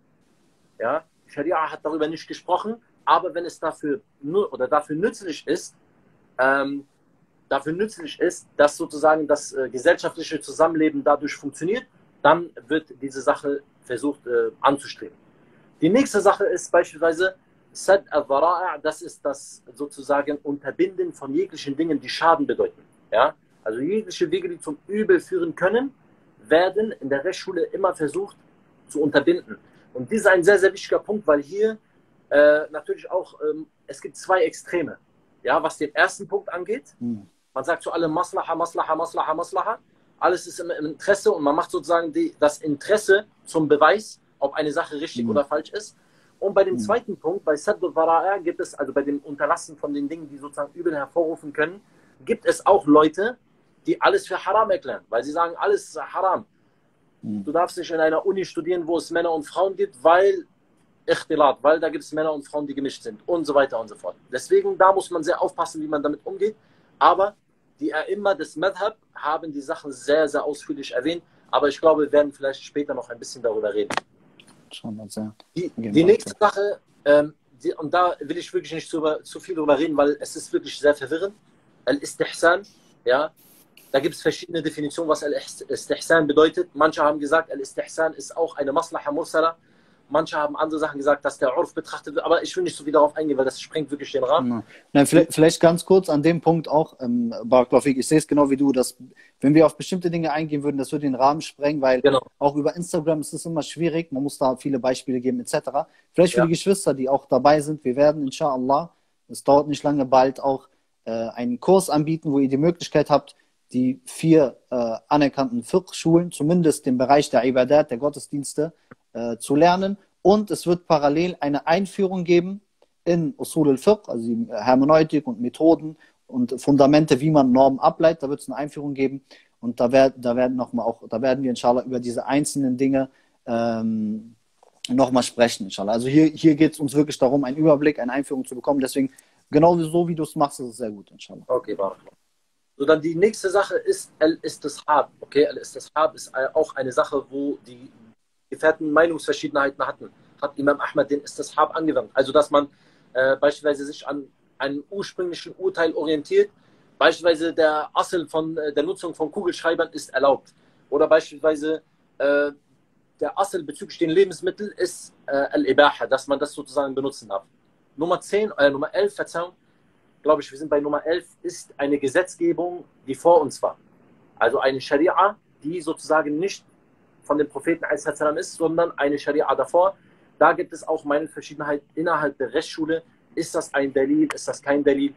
Ja, die Scharia hat darüber nicht gesprochen, aber wenn es dafür nur oder dafür nützlich ist, ähm, dafür nützlich ist, dass sozusagen das äh, gesellschaftliche Zusammenleben dadurch funktioniert, dann wird diese Sache versucht äh, anzustreben. Die nächste Sache ist beispielsweise Sad al-Dhara'a, das ist das sozusagen Unterbinden von jeglichen Dingen, die Schaden bedeuten. Ja? Also jegliche Wege, die zum Übel führen können, werden in der Rechtsschule immer versucht zu unterbinden. Und dies ist ein sehr, sehr wichtiger Punkt, weil hier äh, natürlich auch, ähm, es gibt zwei Extreme. Ja, was den ersten Punkt angeht, hm. man sagt zu allem Maslaha, Maslaha, Maslaha, Maslaha, alles ist im, im Interesse und man macht sozusagen die, das Interesse zum Beweis, ob eine Sache richtig hm. oder falsch ist. Und bei dem hm. zweiten Punkt, bei Sadd al-Dhara'a gibt es, also bei dem Unterlassen von den Dingen, die sozusagen Übel hervorrufen können, gibt es auch Leute, die alles für Haram erklären, weil sie sagen, alles ist Haram. Hm. Du darfst nicht in einer Uni studieren, wo es Männer und Frauen gibt, weil Ikhtilat, weil da gibt es Männer und Frauen, die gemischt sind und so weiter und so fort. Deswegen, da muss man sehr aufpassen, wie man damit umgeht. Aber die A'imma des Madhab haben die Sachen sehr, sehr ausführlich erwähnt. Aber ich glaube, wir werden vielleicht später noch ein bisschen darüber reden. Schon mal sehr. Die, die nächste Sache, ähm, die, und da will ich wirklich nicht zu, zu viel darüber reden, weil es ist wirklich sehr verwirrend. Al-Istihsan, ja, Da gibt es verschiedene Definitionen, was Al-Istihsan bedeutet. Manche haben gesagt, Al-Istihsan ist auch eine Maslaha Mursala. Manche haben andere Sachen gesagt, dass der Urf betrachtet wird. Aber ich will nicht so viel darauf eingehen, weil das sprengt wirklich den Rahmen. Ja. Nein, vielleicht, vielleicht ganz kurz an dem Punkt auch, ähm, Barakallahu, ich sehe es genau wie du, dass wenn wir auf bestimmte Dinge eingehen würden, das würde den Rahmen sprengen, weil Genau. auch über Instagram ist es immer schwierig, man muss da viele Beispiele geben et cetera. Vielleicht für Ja. die Geschwister, die auch dabei sind, wir werden inshallah, es dauert nicht lange, bald auch äh, einen Kurs anbieten, wo ihr die Möglichkeit habt, die vier äh, anerkannten Fiqh-Schulen, zumindest den Bereich der Ibadat, der Gottesdienste, äh, zu lernen. Und es wird parallel eine Einführung geben in Usul al-Fiqh, also die Hermeneutik und Methoden und Fundamente, wie man Normen ableitet. Da wird es eine Einführung geben. Und da, werd, da, werden noch mal auch, da werden wir inshallah über diese einzelnen Dinge ähm, nochmal sprechen, inshallah. Also hier, hier geht es uns wirklich darum, einen Überblick, eine Einführung zu bekommen. Deswegen, genau so wie du es machst, ist es sehr gut, inshallah. Okay, Barakallah. So, dann die nächste Sache ist Al-Istishab. Okay, Al-Istishab ist auch eine Sache, wo die Gefährten Meinungsverschiedenheiten hatten. Hat Imam Ahmad den Istishab angewandt. Also, dass man äh, beispielsweise sich an einem ursprünglichen Urteil orientiert. Beispielsweise der Assel von äh, der Nutzung von Kugelschreibern ist erlaubt. Oder beispielsweise äh, der Assel bezüglich den Lebensmitteln ist äh, Al-Ibaha, dass man das sozusagen benutzen darf. Nummer zehn, äh, Nummer elf, Verzeihung, glaube ich, wir sind bei Nummer elf, ist eine Gesetzgebung, die vor uns war. Also eine Scharia, die sozusagen nicht von dem Propheten ist, sondern eine Scharia davor. Da gibt es auch Meinungsverschiedenheit innerhalb der Rechtsschule. Ist das ein Dalil, ist das kein Dalil?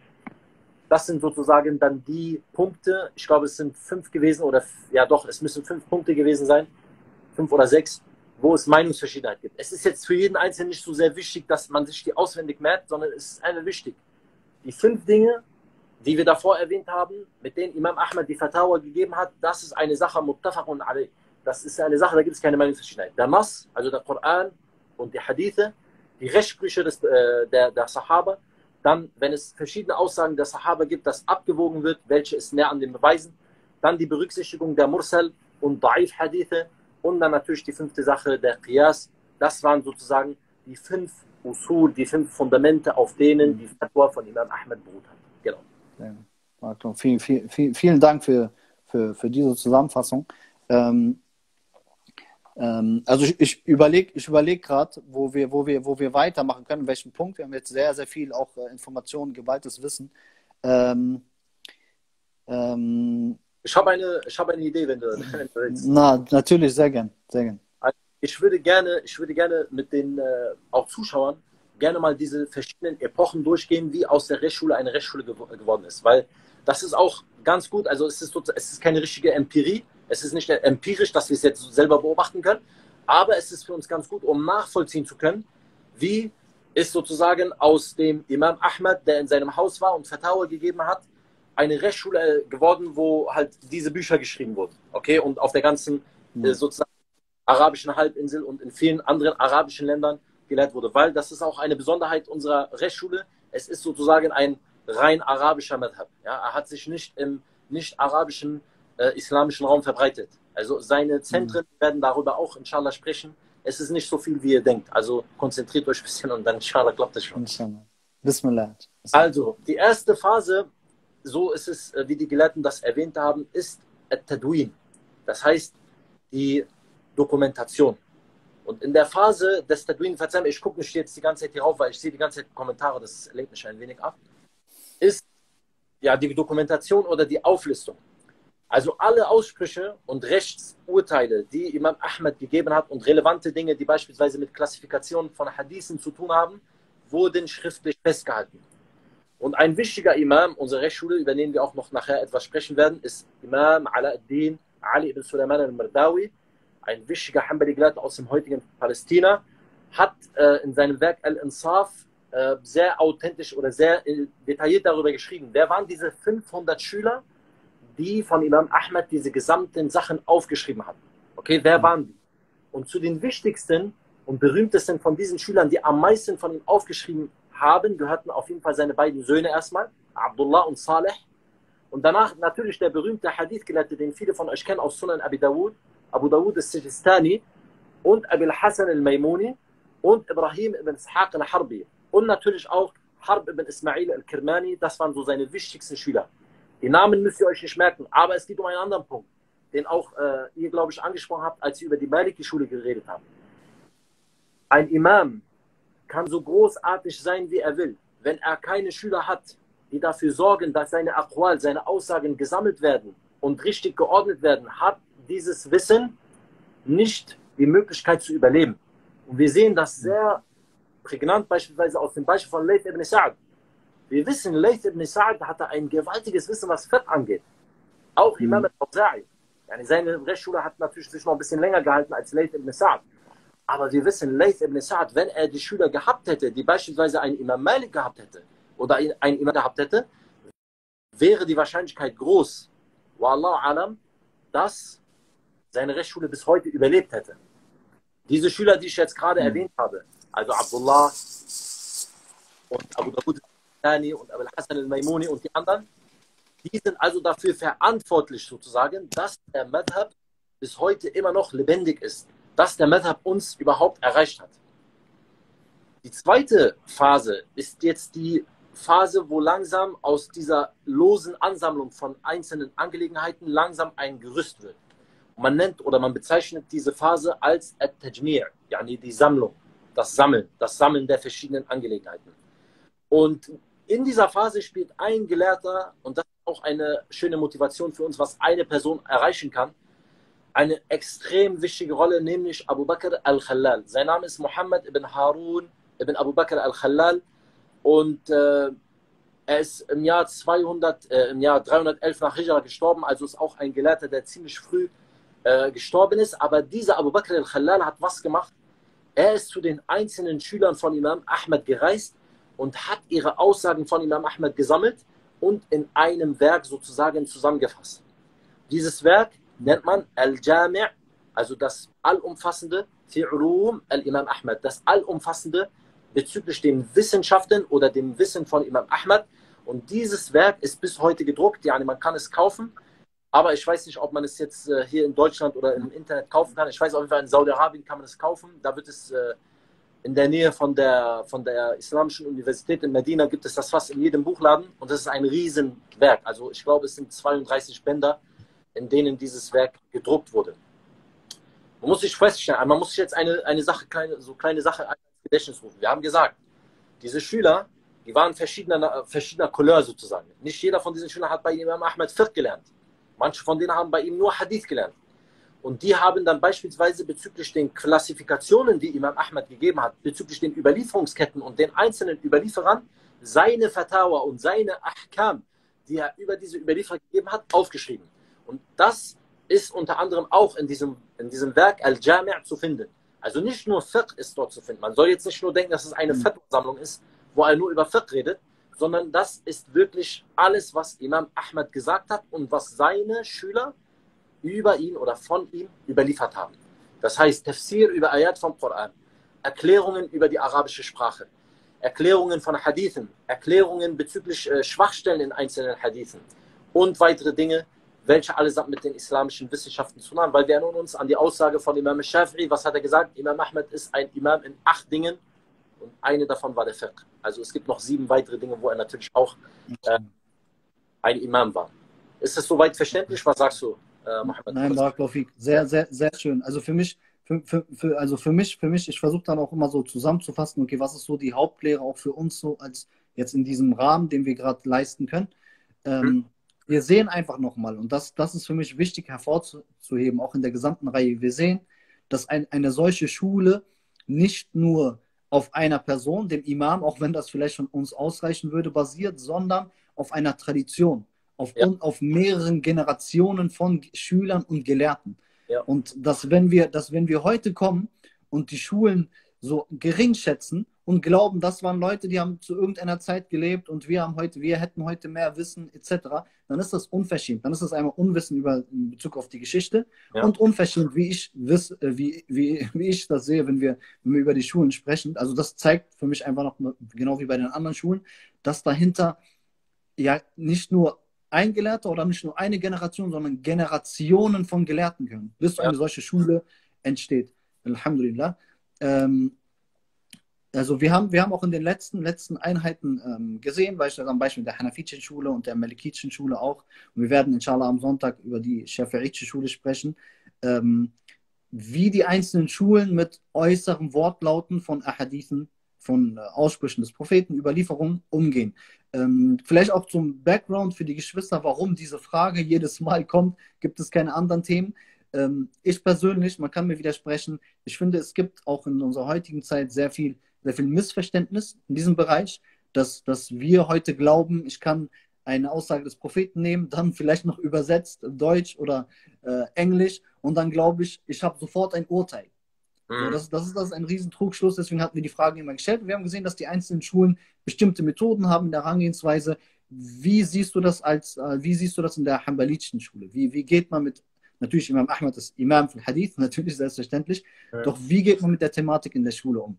Das sind sozusagen dann die Punkte, ich glaube, es sind fünf gewesen, oder ja doch, es müssen fünf Punkte gewesen sein, fünf oder sechs, wo es Meinungsverschiedenheit gibt. Es ist jetzt für jeden Einzelnen nicht so sehr wichtig, dass man sich die auswendig merkt, sondern es ist eine wichtig. Die fünf Dinge, die wir davor erwähnt haben, mit denen Imam Ahmad die Fatawa gegeben hat, das ist eine Sache muttafaqun alayh. Das ist eine Sache, da gibt es keine Meinungsverschiedenheit. Der Nas, also der Koran und die Hadithe, die Rechtssprüche des, äh, der, der Sahaba, dann, wenn es verschiedene Aussagen der Sahaba gibt, dass abgewogen wird, welche ist näher an den Beweisen, dann die Berücksichtigung der Mursal und Da'if Hadithe und dann natürlich die fünfte Sache, der Qiyas. Das waren sozusagen die fünf Usul, die fünf Fundamente, auf denen die Fatwa von Imam Ahmad beruht hat. Genau. Ja, vielen, vielen, vielen Dank für, für, für diese Zusammenfassung. Ähm, ähm, also ich, ich überlege ich überleg gerade, wo wir, wo, wir, wo wir weitermachen können, in welchem Punkt. Wir haben jetzt sehr, sehr viel auch äh, Informationen, geballtes Wissen. Ähm, ähm, ich habe eine, ich hab eine Idee, wenn du, wenn du willst. Na, natürlich, sehr gern. Sehr gern. Ich würde gerne, ich würde gerne mit den äh, auch Zuschauern gerne mal diese verschiedenen Epochen durchgehen, wie aus der Rechtsschule eine Rechtsschule gew geworden ist. Weil das ist auch ganz gut, also es ist, es ist keine richtige Empirie, es ist nicht empirisch, dass wir es jetzt selber beobachten können, aber es ist für uns ganz gut, um nachvollziehen zu können, wie ist sozusagen aus dem Imam Ahmad, der in seinem Haus war und Fatawa gegeben hat, eine Rechtsschule geworden, wo halt diese Bücher geschrieben wurden. Okay, und auf der ganzen mhm. äh, sozusagen arabischen Halbinsel und in vielen anderen arabischen Ländern gelehrt wurde, weil das ist auch eine Besonderheit unserer Rechtsschule. Es ist sozusagen ein rein arabischer Madhab. Ja, er hat sich nicht im nicht-arabischen äh, islamischen Raum verbreitet. Also seine Zentren mhm. werden darüber auch inshallah sprechen. Es ist nicht so viel, wie ihr denkt. Also konzentriert euch ein bisschen und dann inshallah klappt das schon. Inshallah. Bismillah. Also, die erste Phase, so ist es, wie die Gelehrten das erwähnt haben, ist At-Tadwin. Das heißt, die Dokumentation. Und in der Phase des Tadwin, verzeih mir, ich gucke mich jetzt die ganze Zeit hier rauf, weil ich sehe die ganze Zeit Kommentare, das lenkt mich ein wenig ab, ist ja die Dokumentation oder die Auflistung. Also alle Aussprüche und Rechtsurteile, die Imam Ahmad gegeben hat und relevante Dinge, die beispielsweise mit Klassifikation von Hadithen zu tun haben, wurden schriftlich festgehalten. Und ein wichtiger Imam unserer Rechtsschule, über den wir auch noch nachher etwas sprechen werden, ist Imam Ala-ad-Din Ali ibn Sulaiman al-Mardawi, ein wichtiger Hanbali-Gelehrter aus dem heutigen Palästina, hat äh, in seinem Werk Al-Insaf äh, sehr authentisch oder sehr äh, detailliert darüber geschrieben. Wer waren diese fünfhundert Schüler, die von Imam Ahmad diese gesamten Sachen aufgeschrieben hatten? Okay, wer waren die? Und zu den wichtigsten und berühmtesten von diesen Schülern, die am meisten von ihm aufgeschrieben haben, gehörten auf jeden Fall seine beiden Söhne erstmal, Abdullah und Saleh. Und danach natürlich der berühmte Hadith-Gelehrte, den viele von euch kennen aus Sunan Abi Dawud, Abu Dawud al-Sijistani und Abil Hassan al-Maimuni und Ibrahim ibn Ishaq al-Harbi. Und natürlich auch Harb ibn Ismail al-Kirmani, das waren so seine wichtigsten Schüler. Die Namen müsst ihr euch nicht merken, aber es geht um einen anderen Punkt, den auch äh, ihr, glaube ich, angesprochen habt, als ihr über die Maliki-Schule geredet habt. Ein Imam kann so großartig sein, wie er will. Wenn er keine Schüler hat, die dafür sorgen, dass seine Aqwal, seine Aussagen gesammelt werden und richtig geordnet werden, hat dieses Wissen nicht die Möglichkeit zu überleben. Und wir sehen das sehr prägnant beispielsweise aus dem Beispiel von Layth ibn Sa'd. Wir wissen, Layth ibn Sa'd hatte ein gewaltiges Wissen, was Fiqh angeht. Auch mhm. Imam al-Awza'i. Yani seine Rechtsschule hat natürlich sich noch ein bisschen länger gehalten als Layth ibn Sa'd. Aber wir wissen, Layth ibn Sa'd, wenn er die Schüler gehabt hätte, die beispielsweise einen Imam Malik gehabt hätte, oder einen Imam gehabt hätte, wäre die Wahrscheinlichkeit groß, Wallahu alam, dass seine Rechtsschule bis heute überlebt hätte. Diese Schüler, die ich jetzt gerade mhm. erwähnt habe, also Abdullah und Abu Dawud al-Thani und Abu al-Hasan al-Maimuni und die anderen, die sind also dafür verantwortlich sozusagen, dass der Madhab bis heute immer noch lebendig ist, dass der Madhab uns überhaupt erreicht hat. Die zweite Phase ist jetzt die Phase, wo langsam aus dieser losen Ansammlung von einzelnen Angelegenheiten langsam ein Gerüst wird. Man nennt oder man bezeichnet diese Phase als At-Tajmi', yani die Sammlung, das Sammeln, das Sammeln der verschiedenen Angelegenheiten. Und in dieser Phase spielt ein Gelehrter, und das ist auch eine schöne Motivation für uns, was eine Person erreichen kann, eine extrem wichtige Rolle, nämlich Abu Bakr al-Khallal. Sein Name ist Muhammad ibn Harun ibn Abu Bakr al-Khallal und äh, er ist im Jahr, zweihundert, äh, im Jahr dreihundertelf nach Hijra gestorben, also ist auch ein Gelehrter, der ziemlich früh äh, gestorben ist. Aber dieser Abu Bakr al-Khallal hat was gemacht? Er ist zu den einzelnen Schülern von Imam Ahmad gereist und hat ihre Aussagen von Imam Ahmad gesammelt und in einem Werk sozusagen zusammengefasst. Dieses Werk nennt man Al-Jami', also das Allumfassende fi Ulum al-Imam Ahmad, das Allumfassende bezüglich den Wissenschaften oder dem Wissen von Imam Ahmad. Und dieses Werk ist bis heute gedruckt, yani man kann es kaufen, aber ich weiß nicht, ob man es jetzt äh, hier in Deutschland oder im Internet kaufen kann. Ich weiß auf jeden Fall, in Saudi-Arabien kann man es kaufen. Da wird es äh, in der Nähe von der, von der Islamischen Universität in Medina gibt es das fast in jedem Buchladen und das ist ein Riesenwerk. Also ich glaube, es sind zweiunddreißig Bänder, in denen dieses Werk gedruckt wurde. Man muss sich feststellen, man muss sich jetzt eine, eine Sache, kleine, so kleine Sache ins Gedächtnis rufen. Wir haben gesagt, diese Schüler, die waren verschiedener, verschiedener Couleur sozusagen. Nicht jeder von diesen Schülern hat bei Imam Ahmad Fiqh gelernt. Manche von denen haben bei ihm nur Hadith gelernt. Und die haben dann beispielsweise bezüglich den Klassifikationen, die Imam Ahmad gegeben hat, bezüglich den Überlieferungsketten und den einzelnen Überlieferern, seine Fatawa und seine Ahkam, die er über diese Überlieferer gegeben hat, aufgeschrieben. Und das ist unter anderem auch in diesem, in diesem Werk Al-Jami' zu finden. Also nicht nur Fiqh ist dort zu finden. Man soll jetzt nicht nur denken, dass es eine Fatwa-Sammlung ist, wo er nur über Fiqh redet, sondern das ist wirklich alles, was Imam Ahmad gesagt hat und was seine Schüler über ihn oder von ihm überliefert haben. Das heißt, Tafsir über Ayat vom Koran, Erklärungen über die arabische Sprache, Erklärungen von Hadithen, Erklärungen bezüglich äh, Schwachstellen in einzelnen Hadithen und weitere Dinge, welche allesamt mit den islamischen Wissenschaften zu tun haben, weil wir erinnern uns an die Aussage von Imam Shafi'i, was hat er gesagt? Imam Ahmad ist ein Imam in acht Dingen und eine davon war der Fiqh. Also es gibt noch sieben weitere Dinge, wo er natürlich auch äh, ein Imam war. Ist das soweit verständlich? Was sagst du, äh, Mohammed? Nein, Barakallahu. Sehr, sehr, sehr schön. Also für mich, für, für, für, also für mich, für mich, ich versuche dann auch immer so zusammenzufassen, okay, was ist so die Hauptlehre auch für uns so als jetzt in diesem Rahmen, den wir gerade leisten können. Ähm, hm. Wir sehen einfach nochmal, und das, das ist für mich wichtig hervorzuheben, auch in der gesamten Reihe, wir sehen, dass ein, eine solche Schule nicht nur auf einer Person, dem Imam, auch wenn das vielleicht von uns ausreichen würde, basiert, sondern auf einer Tradition, auf, ja. auf mehreren Generationen von Schülern und Gelehrten. Ja. Und dass wenn, wir, dass wenn wir heute kommen und die Schulen so gering schätzen und glauben, das waren Leute, die haben zu irgendeiner Zeit gelebt und wir haben heute, wir hätten heute mehr Wissen et cetera, dann ist das unverschämt. Dann ist das einmal Unwissen über, in Bezug auf die Geschichte ja. und unverschämt, wie ich, wiss, wie, wie, wie ich das sehe, wenn wir, wenn wir über die Schulen sprechen. Also das zeigt für mich einfach noch, genau wie bei den anderen Schulen, dass dahinter ja nicht nur ein Gelehrter oder nicht nur eine Generation, sondern Generationen von Gelehrten gehören, bis ja. eine solche Schule entsteht. Alhamdulillah. Ähm, Also wir haben, wir haben auch in den letzten, letzten Einheiten ähm, gesehen, beispielsweise am Beispiel der Hanafitischen Schule und der Malikitischen Schule auch. Und wir werden inshallah am Sonntag über die Schafi'itische Schule sprechen, ähm, wie die einzelnen Schulen mit äußeren Wortlauten von Ahadithen, von äh, Aussprüchen des Propheten, Überlieferungen umgehen. Ähm, vielleicht auch zum Background für die Geschwister, warum diese Frage jedes Mal kommt, gibt es keine anderen Themen. Ähm, ich persönlich, man kann mir widersprechen, ich finde, es gibt auch in unserer heutigen Zeit sehr viel, sehr viel Missverständnis in diesem Bereich, dass, dass wir heute glauben, ich kann eine Aussage des Propheten nehmen, dann vielleicht noch übersetzt Deutsch oder äh, Englisch und dann glaube ich, ich habe sofort ein Urteil. So, Mhm. das, das, ist, das ist ein Riesentrugschluss, deswegen hatten wir die Fragen immer gestellt. Wir haben gesehen, dass die einzelnen Schulen bestimmte Methoden haben in der Herangehensweise. Wie siehst du das als, äh, wie siehst du das in der Hanbalitischen Schule? Wie, wie geht man mit, natürlich Imam Ahmad ist Imam für Hadith, natürlich selbstverständlich, Ja. doch wie geht man mit der Thematik in der Schule um?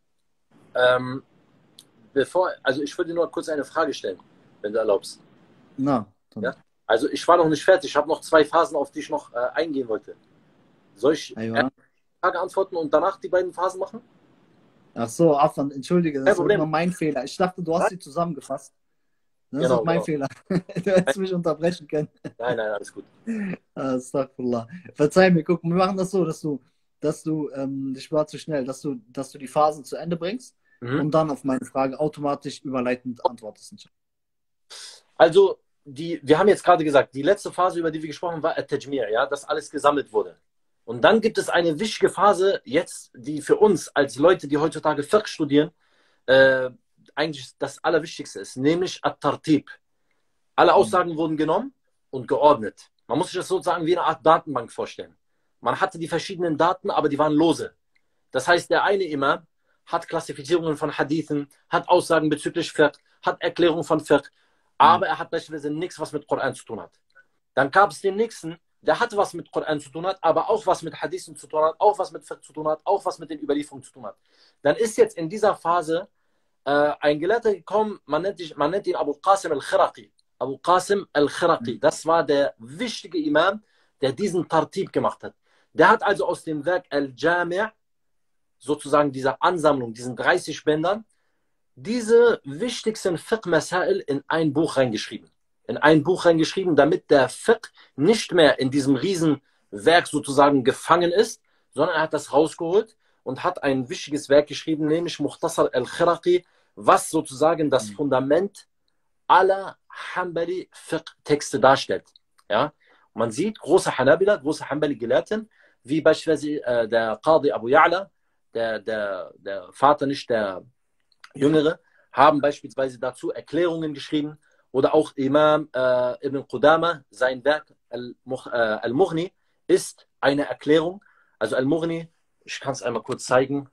Ähm, bevor, also ich würde nur kurz eine Frage stellen, wenn du erlaubst. Na, Ja? dann. Also ich war noch nicht fertig, ich habe noch zwei Phasen, auf die ich noch äh, eingehen wollte. Soll ich erst Aywa. die Frage antworten und danach die beiden Phasen machen? Ach so, Afan, entschuldige, Kein das war Problem. immer mein Fehler. Ich dachte, du hast Nein, sie zusammengefasst. Das ist genau, mein genau. Fehler. Du hättest mich unterbrechen können. Nein, nein, alles gut. Astaghfirullah. Verzeih mir, guck, wir machen das so, dass du, dass du, ähm, ich war zu schnell, dass du, dass du die Phasen zu Ende bringst Mhm. und dann auf meine Frage automatisch überleitend antwortest. Also, die, wir haben jetzt gerade gesagt, die letzte Phase, über die wir gesprochen haben, war At-Tajmir, ja, dass alles gesammelt wurde. Und dann gibt es eine wichtige Phase jetzt, die für uns als Leute, die heutzutage Fiqh studieren, äh, eigentlich das Allerwichtigste ist, nämlich At-Tartib. Alle Aussagen wurden genommen und geordnet. Man muss sich das sozusagen wie eine Art Datenbank vorstellen. Man hatte die verschiedenen Daten, aber die waren lose. Das heißt, der eine Imam hat Klassifizierungen von Hadithen, hat Aussagen bezüglich Fiqh, hat Erklärungen von Fiqh, aber er hat beispielsweise nichts, was mit Koran zu tun hat. Dann gab es den nächsten, der hat was mit Koran zu tun hat, aber auch was mit Hadithen zu tun hat, auch was mit Fiqh zu tun hat, auch was mit den Überlieferungen zu tun hat. Dann ist jetzt in dieser Phase äh, ein Gelehrter gekommen, man nennt, man nennt ihn Abu Qasim al-Khiraqi. Abu Qasim al-Khiraqi, das war der wichtige Imam, der diesen Tartib gemacht hat. Der hat also aus dem Werk Al-Jami', sozusagen dieser Ansammlung, diesen dreißig Bändern, diese wichtigsten Fiqh-Masail in ein Buch reingeschrieben. In ein Buch reingeschrieben, damit der Fiqh nicht mehr in diesem Riesenwerk sozusagen gefangen ist, sondern er hat das rausgeholt und hat ein wichtiges Werk geschrieben, nämlich Mukhtasar al-Khiraqi, was sozusagen das Fundament aller Hanbali-Fiqh-Texte darstellt. Ja? Man sieht große Hanabila, große Hanbali-Gelehrten, wie beispielsweise äh, der Qadi Abu Ya'la, der, der, der Vater, nicht der Jüngere, haben beispielsweise dazu Erklärungen geschrieben, oder auch Imam äh, Ibn Qudama, sein Werk Al-Mughni äh, Al ist eine Erklärung. Also Al-Mughni, ich kann es einmal kurz zeigen.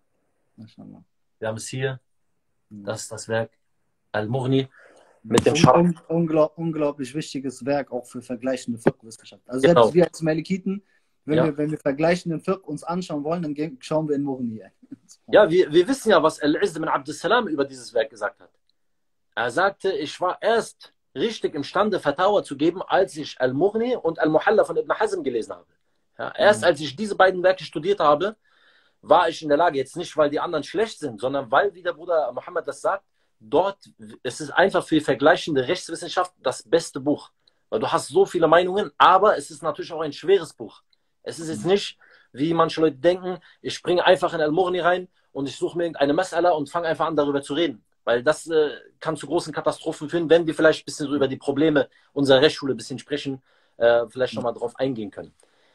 Wir haben es hier, das ist das Werk Al-Mughni mit dem Scharf. Un unglaub unglaublich wichtiges Werk auch für vergleichende Fiqh-Wissenschaft. Also Genau. selbst wir als Malikiten, wenn, Ja. wir, wenn wir vergleichenden Fiqh uns anschauen wollen, dann gehen, schauen wir in Mughni. Ja, wir, wir wissen ja, was Al-Izz bin Abd Salam über dieses Werk gesagt hat. Er sagte, ich war erst richtig imstande, Fatawa zu geben, als ich Al-Mughni und Al-Muhalla von Ibn Hazm gelesen habe. Ja, erst Mhm. als ich diese beiden Werke studiert habe, war ich in der Lage, jetzt nicht, weil die anderen schlecht sind, sondern weil, wie der Bruder Mohammed das sagt, dort, es ist einfach für vergleichende Rechtswissenschaft das beste Buch. Weil du hast so viele Meinungen, aber es ist natürlich auch ein schweres Buch. Es ist jetzt nicht, wie manche Leute denken, ich springe einfach in Al-Mughni rein und ich suche mir irgendeine Mas'ala und fange einfach an, darüber zu reden. Weil das äh, kann zu großen Katastrophen führen, wenn wir vielleicht ein bisschen so über die Probleme unserer Rechtsschule ein bisschen sprechen, äh, vielleicht nochmal drauf eingehen können.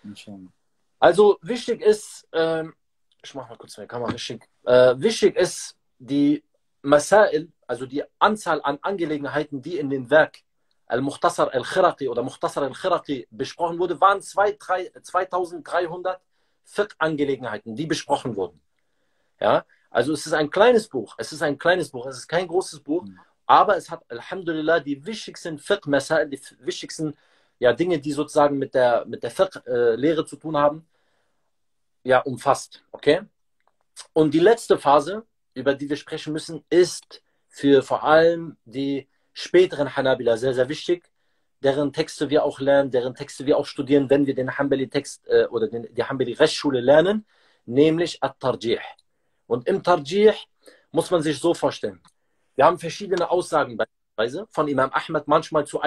Also wichtig ist, äh, ich mache mal kurz meine Kamera richtig, äh, wichtig ist die Masail, also die Anzahl an Angelegenheiten, die in dem Werk Al-Mukhtasar al-Khiraqi oder Mukhtasar al-Khiraqi besprochen wurde, waren zweitausenddreihundert Fiqh-Angelegenheiten, die besprochen wurden. Ja, also es ist ein kleines Buch, es ist ein kleines Buch, es ist kein großes Buch, mhm. aber es hat Alhamdulillah die wichtigsten Fiqh-Masail, die wichtigsten ja, Dinge, die sozusagen mit der, mit der Fiqh-Lehre zu tun haben, ja, umfasst. Okay? Und die letzte Phase, über die wir sprechen müssen, ist für vor allem die späteren Hanabila sehr, sehr wichtig, deren Texte wir auch lernen, deren Texte wir auch studieren, wenn wir den Hanbali-Text äh, oder den, die Hanbali-Rechtsschule lernen, nämlich At-Tarjih. Und im Tarjih muss man sich so vorstellen. Wir haben verschiedene Aussagen beispielsweise von Imam Ahmad, manchmal zu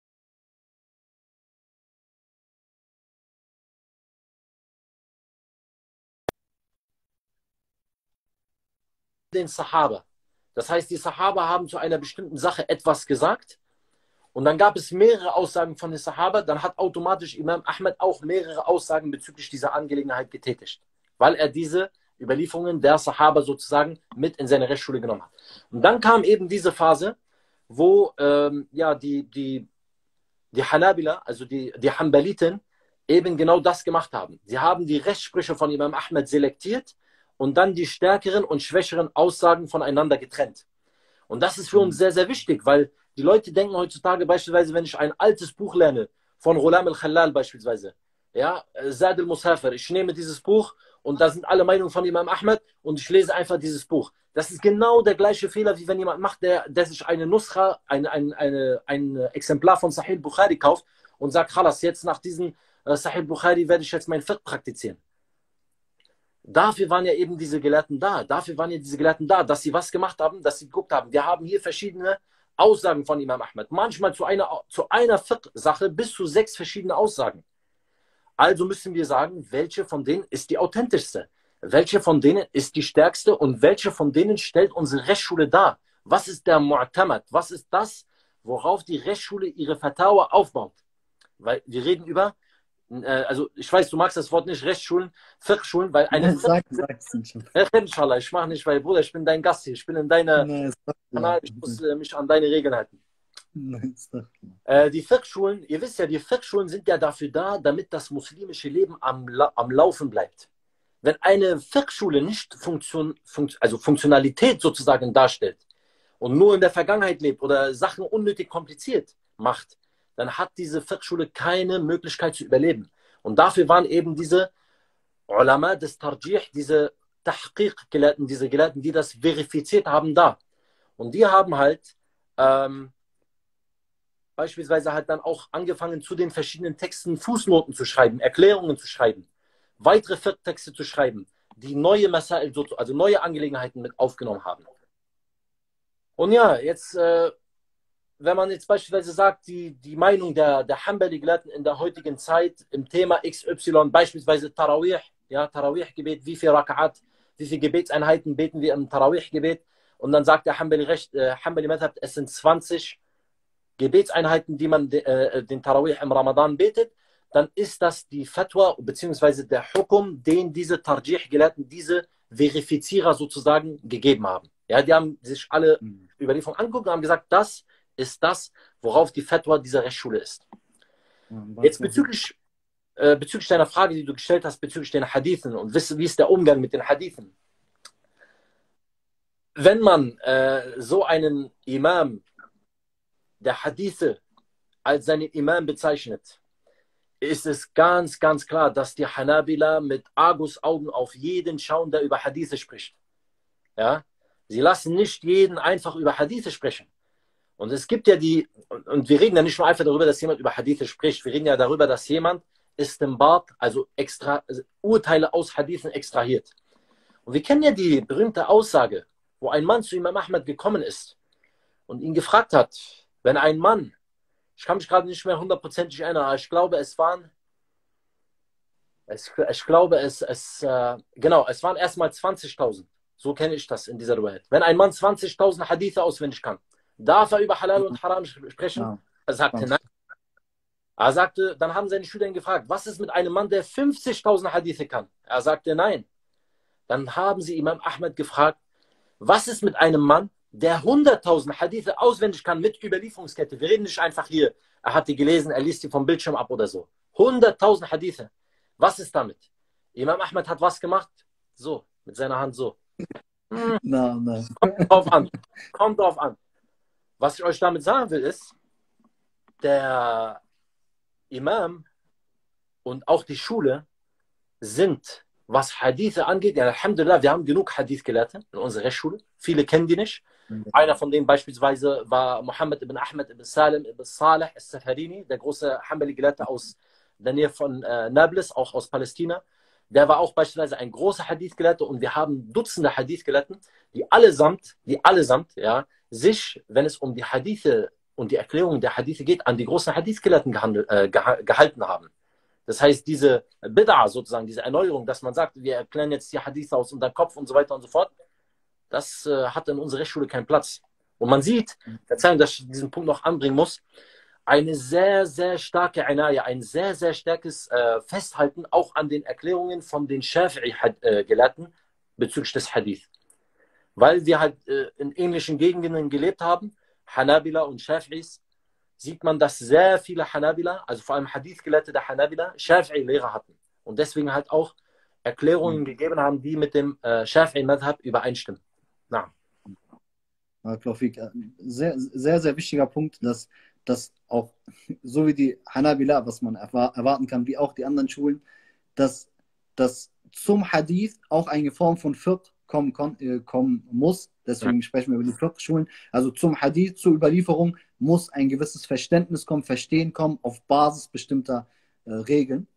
den Sahaba. Das heißt, die Sahaba haben zu einer bestimmten Sache etwas gesagt und dann gab es mehrere Aussagen von den Sahaba, dann hat automatisch Imam Ahmad auch mehrere Aussagen bezüglich dieser Angelegenheit getätigt, weil er diese Überlieferungen der Sahaba sozusagen mit in seine Rechtsschule genommen hat. Und dann kam eben diese Phase, wo ähm, ja, die, die, die Hanabila, also die, die Hanbaliten, eben genau das gemacht haben. Sie haben die Rechtssprüche von Imam Ahmad selektiert und dann die stärkeren und schwächeren Aussagen voneinander getrennt. Und das ist für uns sehr, sehr wichtig, weil die Leute denken heutzutage beispielsweise, wenn ich ein altes Buch lerne, von Ghulam al-Khalal beispielsweise, ja, Zad al-Musafir, ich nehme dieses Buch und da sind alle Meinungen von Imam Ahmad und ich lese einfach dieses Buch. Das ist genau der gleiche Fehler, wie wenn jemand macht, der, der sich eine Nuskha, ein, ein, eine, ein Exemplar von Sahih Bukhari kauft und sagt, Khalas, jetzt nach diesem äh, Sahih Bukhari werde ich jetzt mein Fiqh praktizieren. Dafür waren ja eben diese Gelehrten da. Dafür waren ja diese Gelehrten da, dass sie was gemacht haben, dass sie geguckt haben. Wir haben hier verschiedene Aussagen von Imam Ahmad. Manchmal zu einer, zu einer Fiqh-Sache bis zu sechs verschiedene Aussagen. Also müssen wir sagen, welche von denen ist die authentischste? Welche von denen ist die stärkste? Und welche von denen stellt unsere Rechtsschule dar? Was ist der Mu'tamad? Was ist das, worauf die Rechtsschule ihre Fatawa aufbaut? Weil wir reden über also ich weiß, du magst das Wort nicht, Rechtsschulen, Fiqh-Schulen, weil eine Sag, sag's nicht schon. Inshallah, ich mache nicht, weil Bruder, ich bin dein Gast hier, ich bin in deiner Kanal, ich muss äh, mich an deine Regeln halten. Nein, äh, die Fiqh-Schulen, ihr wisst ja, die Fiqh-Schulen sind ja dafür da, damit das muslimische Leben am, am Laufen bleibt. Wenn eine Fiqh-Schule nicht Funktion, Funkt, also Funktionalität sozusagen darstellt und nur in der Vergangenheit lebt oder Sachen unnötig kompliziert macht, dann hat diese Fiqh-Schule keine Möglichkeit zu überleben. Und dafür waren eben diese Ulama des Tarjih, diese Tahqiq-Gelehrten, diese Gelehrten, die das verifiziert haben, da. Und die haben halt ähm, beispielsweise halt dann auch angefangen, zu den verschiedenen Texten Fußnoten zu schreiben, Erklärungen zu schreiben, weitere Fiqh-Texte zu schreiben, die neue Masail, also neue Angelegenheiten mit aufgenommen haben. Und ja, jetzt äh, wenn man jetzt beispielsweise sagt, die, die Meinung der, der Hanbali-Gelehrten in der heutigen Zeit im Thema X Y, beispielsweise Tarawih, ja, Tarawih-Gebet, wie viele Raka'at, wie viele Gebetseinheiten beten wir im Tarawih-Gebet, und dann sagt der Hanbali-Recht, äh, Hanbali-Madhab, es sind zwanzig Gebetseinheiten, die man de, äh, den Tarawih im Ramadan betet, dann ist das die Fatwa, beziehungsweise der Hukum, den diese Tarjih-Gelehrten, diese Verifizierer sozusagen gegeben haben. Ja, die haben sich alle mhm. Überlieferungen angeguckt und haben gesagt, das ist das, worauf die Fatwa dieser Rechtsschule ist. Jetzt bezüglich, äh, bezüglich deiner Frage, die du gestellt hast, bezüglich den Hadithen und wie ist der Umgang mit den Hadithen. Wenn man äh, so einen Imam der Hadithe als seinen Imam bezeichnet, ist es ganz, ganz klar, dass die Hanabila mit Argusaugen auf jeden schauen, der über Hadithe spricht. Ja? Sie lassen nicht jeden einfach über Hadithe sprechen. Und es gibt ja die, und wir reden ja nicht nur einfach darüber, dass jemand über Hadithe spricht, wir reden ja darüber, dass jemand Istinbat, also extra, also Urteile aus Hadithen extrahiert. Und wir kennen ja die berühmte Aussage, wo ein Mann zu Imam Ahmad gekommen ist und ihn gefragt hat, wenn ein Mann, ich kann mich gerade nicht mehr hundertprozentig erinnern, aber ich glaube, es waren, es, ich glaube, es, es, äh, genau, es waren erstmal zwanzigtausend. So kenne ich das in dieser Duett. Wenn ein Mann zwanzigtausend Hadithe auswendig kann, darf er über Halal und Haram sprechen? Ja. Er sagte nein. Er sagte, dann haben seine Schüler ihn gefragt, was ist mit einem Mann, der fünfzigtausend Hadithe kann? Er sagte nein. Dann haben sie Imam Ahmad gefragt, was ist mit einem Mann, der hunderttausend Hadithe auswendig kann mit Überlieferungskette? Wir reden nicht einfach hier, er hat die gelesen, er liest die vom Bildschirm ab oder so. hunderttausend Hadithe. Was ist damit? Imam Ahmad hat was gemacht? So, mit seiner Hand so. Hm. No, no. Kommt drauf an. Kommt drauf an. Was ich euch damit sagen will, ist, der Imam und auch die Schule sind, was Hadithe angeht, ja, Alhamdulillah, wir haben genug Hadith-Gelehrte in unserer Rechtsschule. Viele kennen die nicht. Mhm. Einer von denen beispielsweise war Muhammad ibn Ahmad ibn Salim ibn Salih al-Safarini, der große Hanbali-Gelehrte aus der Nähe von äh, Nablus, auch aus Palästina. der war auch beispielsweise ein großer Hadith-Gelehrter und wir haben Dutzende Hadith-Gelehrten, die allesamt, die allesamt, ja, sich, wenn es um die Hadithe und die Erklärung der Hadithe geht, an die großen Hadith-Gelehrten äh, geha gehalten haben. Das heißt, diese Bid'a sozusagen, diese Erneuerung, dass man sagt, wir erklären jetzt die Hadithe aus unserem Kopf und so weiter und so fort, das äh, hat in unserer Rechtsschule keinen Platz. Und man sieht, Verzeihung, dass ich diesen Punkt noch anbringen muss, eine sehr, sehr starke Inaya, ein sehr, sehr starkes äh, Festhalten auch an den Erklärungen von den Shafi'i-Gelehrten bezüglich des Hadith. Weil wir halt äh, in ähnlichen Gegenden gelebt haben, Hanabila und Shafi'is, sieht man, dass sehr viele Hanabila, also vor allem Hadith-Gelehrte der Hanabila, Shafi'i-Lehrer hatten. Und deswegen halt auch Erklärungen mhm. gegeben haben, die mit dem äh, Shafi'i-Madhab übereinstimmen. Na. Sehr, sehr, sehr wichtiger Punkt, dass, dass auch, so wie die Hanabila, was man erwarten kann, wie auch die anderen Schulen, dass, dass zum Hadith auch eine Form von Fiqh kommen, kommen muss. Deswegen sprechen wir über die Fiqh-Schulen. Also zum Hadith, zur Überlieferung, muss ein gewisses Verständnis kommen, Verstehen kommen, auf Basis bestimmter äh, Regeln.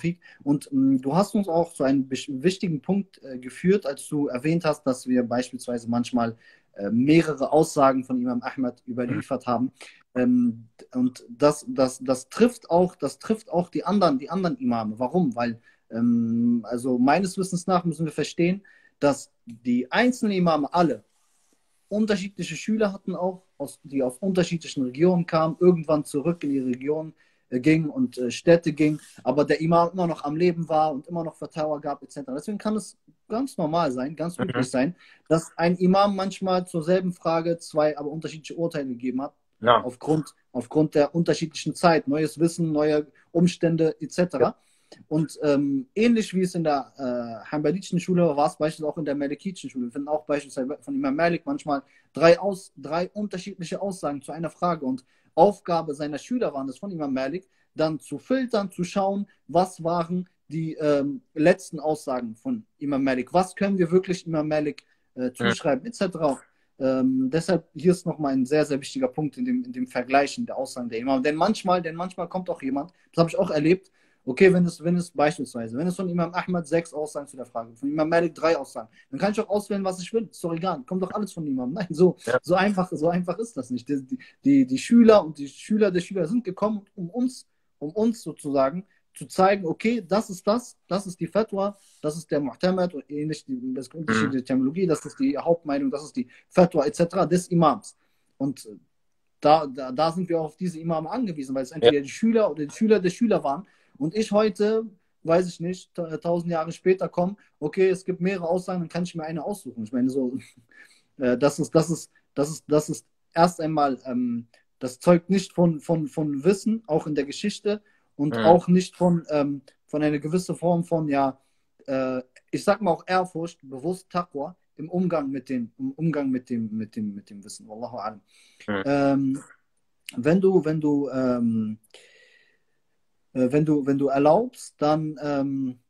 Und mh, du hast uns auch zu einem wichtigen Punkt äh, geführt, als du erwähnt hast, dass wir beispielsweise manchmal äh, mehrere Aussagen von Imam Ahmad überliefert haben. Ähm, und das, das, das trifft auch, das trifft auch die anderen, die anderen Imame. Warum? Weil, ähm, also meines Wissens nach müssen wir verstehen, dass die einzelnen Imame alle unterschiedliche Schüler hatten auch, aus, die aus unterschiedlichen Regionen kamen, irgendwann zurück in die Region äh, gingen und äh, Städte gingen, aber der Imam immer noch am Leben war und immer noch Fatawa gab et cetera. Deswegen kann es ganz normal sein, ganz üblich mhm. sein, dass ein Imam manchmal zur selben Frage zwei aber unterschiedliche Urteile gegeben hat, ja. aufgrund, aufgrund der unterschiedlichen Zeit, neues Wissen, neue Umstände et cetera. Ja. Und ähm, ähnlich wie es in der äh, hanbalitischen Schule war, war es beispielsweise auch in der malikitischen Schule. Wir finden auch beispielsweise von Imam Malik manchmal drei, aus, drei unterschiedliche Aussagen zu einer Frage. Und Aufgabe seiner Schüler waren es von Imam Malik, dann zu filtern, zu schauen, was waren die ähm, letzten Aussagen von Imam Malik. Was können wir wirklich Imam Malik äh, zuschreiben, et cetera. Ähm, deshalb hier ist nochmal ein sehr, sehr wichtiger Punkt in dem, in dem Vergleichen der Aussagen der Imam. Denn manchmal, denn manchmal kommt auch jemand, das habe ich auch erlebt, okay, wenn es, wenn es beispielsweise, wenn es von Imam Ahmad sechs Aussagen zu der Frage, von Imam Malik drei Aussagen, dann kann ich auch auswählen, was ich will. Ist doch egal, kommt doch alles von Imam. Nein, so, ja. so, einfach, so einfach ist das nicht. Die, die, die Schüler und die Schüler der Schüler sind gekommen, um uns, um uns sozusagen zu zeigen, okay, das ist das, das ist die Fatwa, das ist der Mu'tamad, ähnlich die, das Unterschied der Terminologie, das ist die Hauptmeinung, das ist die Fatwa et cetera des Imams. Und da, da, da sind wir auch auf diese Imame angewiesen, weil es entweder ja. die Schüler oder die Schüler der Schüler waren. Und ich heute, weiß ich nicht, tausend Jahre später komme, okay, es gibt mehrere Aussagen, dann kann ich mir eine aussuchen. Ich meine, so, äh, das ist, das ist, das ist, das ist erst einmal, ähm, das zeugt nicht von, von, von Wissen, auch in der Geschichte, und mhm. auch nicht von, ähm, von einer gewissen Form von, ja, äh, ich sag mal auch Ehrfurcht, bewusst Taqwa, im Umgang mit dem, im Umgang mit dem, mit dem, mit dem Wissen. Wallahu a'lam. Mhm. Ähm, wenn du, wenn du, ähm, Wenn du, wenn du erlaubst, dann ähm,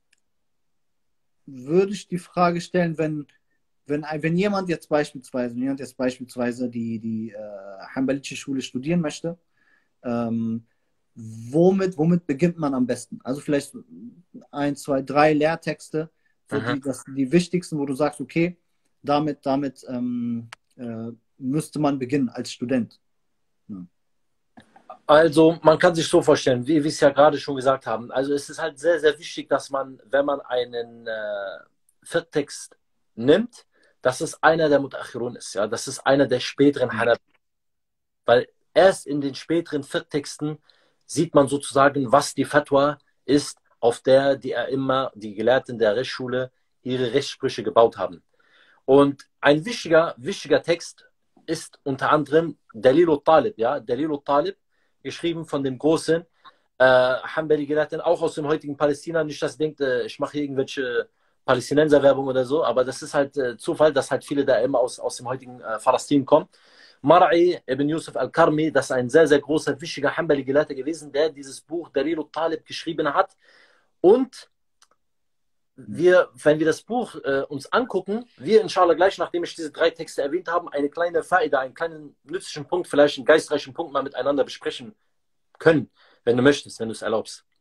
würde ich die Frage stellen, wenn, wenn, wenn jemand jetzt beispielsweise, wenn jemand jetzt beispielsweise die, die äh, hanbalitische Schule studieren möchte, ähm, womit, womit beginnt man am besten? Also vielleicht ein, zwei, drei Lehrtexte, so die, das, die wichtigsten, wo du sagst, okay, damit, damit ähm, äh, müsste man beginnen als Student. Ja. Also man kann sich so vorstellen, wie wir es ja gerade schon gesagt haben, also es ist halt sehr, sehr wichtig, dass man, wenn man einen äh, Fiqh-Text nimmt, dass es einer der Mutaakhirun ist, ja, das ist einer der späteren Hanabi. Weil erst in den späteren Fiqh-Texten sieht man sozusagen, was die Fatwa ist, auf der die immer die Gelehrten der Rechtsschule ihre Rechtssprüche gebaut haben. Und ein wichtiger, wichtiger Text ist unter anderem Dalil al-Talib, ja, Dalil al-Talib, geschrieben von dem großen äh, Hanbali-Gelehrten, auch aus dem heutigen Palästina. Nicht, dass ihr denkt, äh, ich mache hier irgendwelche Palästinenser-Werbung oder so, aber das ist halt äh, Zufall, dass halt viele da immer aus, aus dem heutigen äh, Palästin kommen. Mar'i ibn Yusuf al-Karmi, das ist ein sehr, sehr großer, wichtiger Hanbali-Gelehrter gewesen, der dieses Buch Dalil al-Talib geschrieben hat. Und wir, wenn wir das Buch äh, uns angucken, wir inshallah gleich, nachdem ich diese drei Texte erwähnt habe, eine kleine Faida, einen kleinen nützlichen Punkt, vielleicht einen geistreichen Punkt mal miteinander besprechen können, wenn du möchtest, wenn du es erlaubst.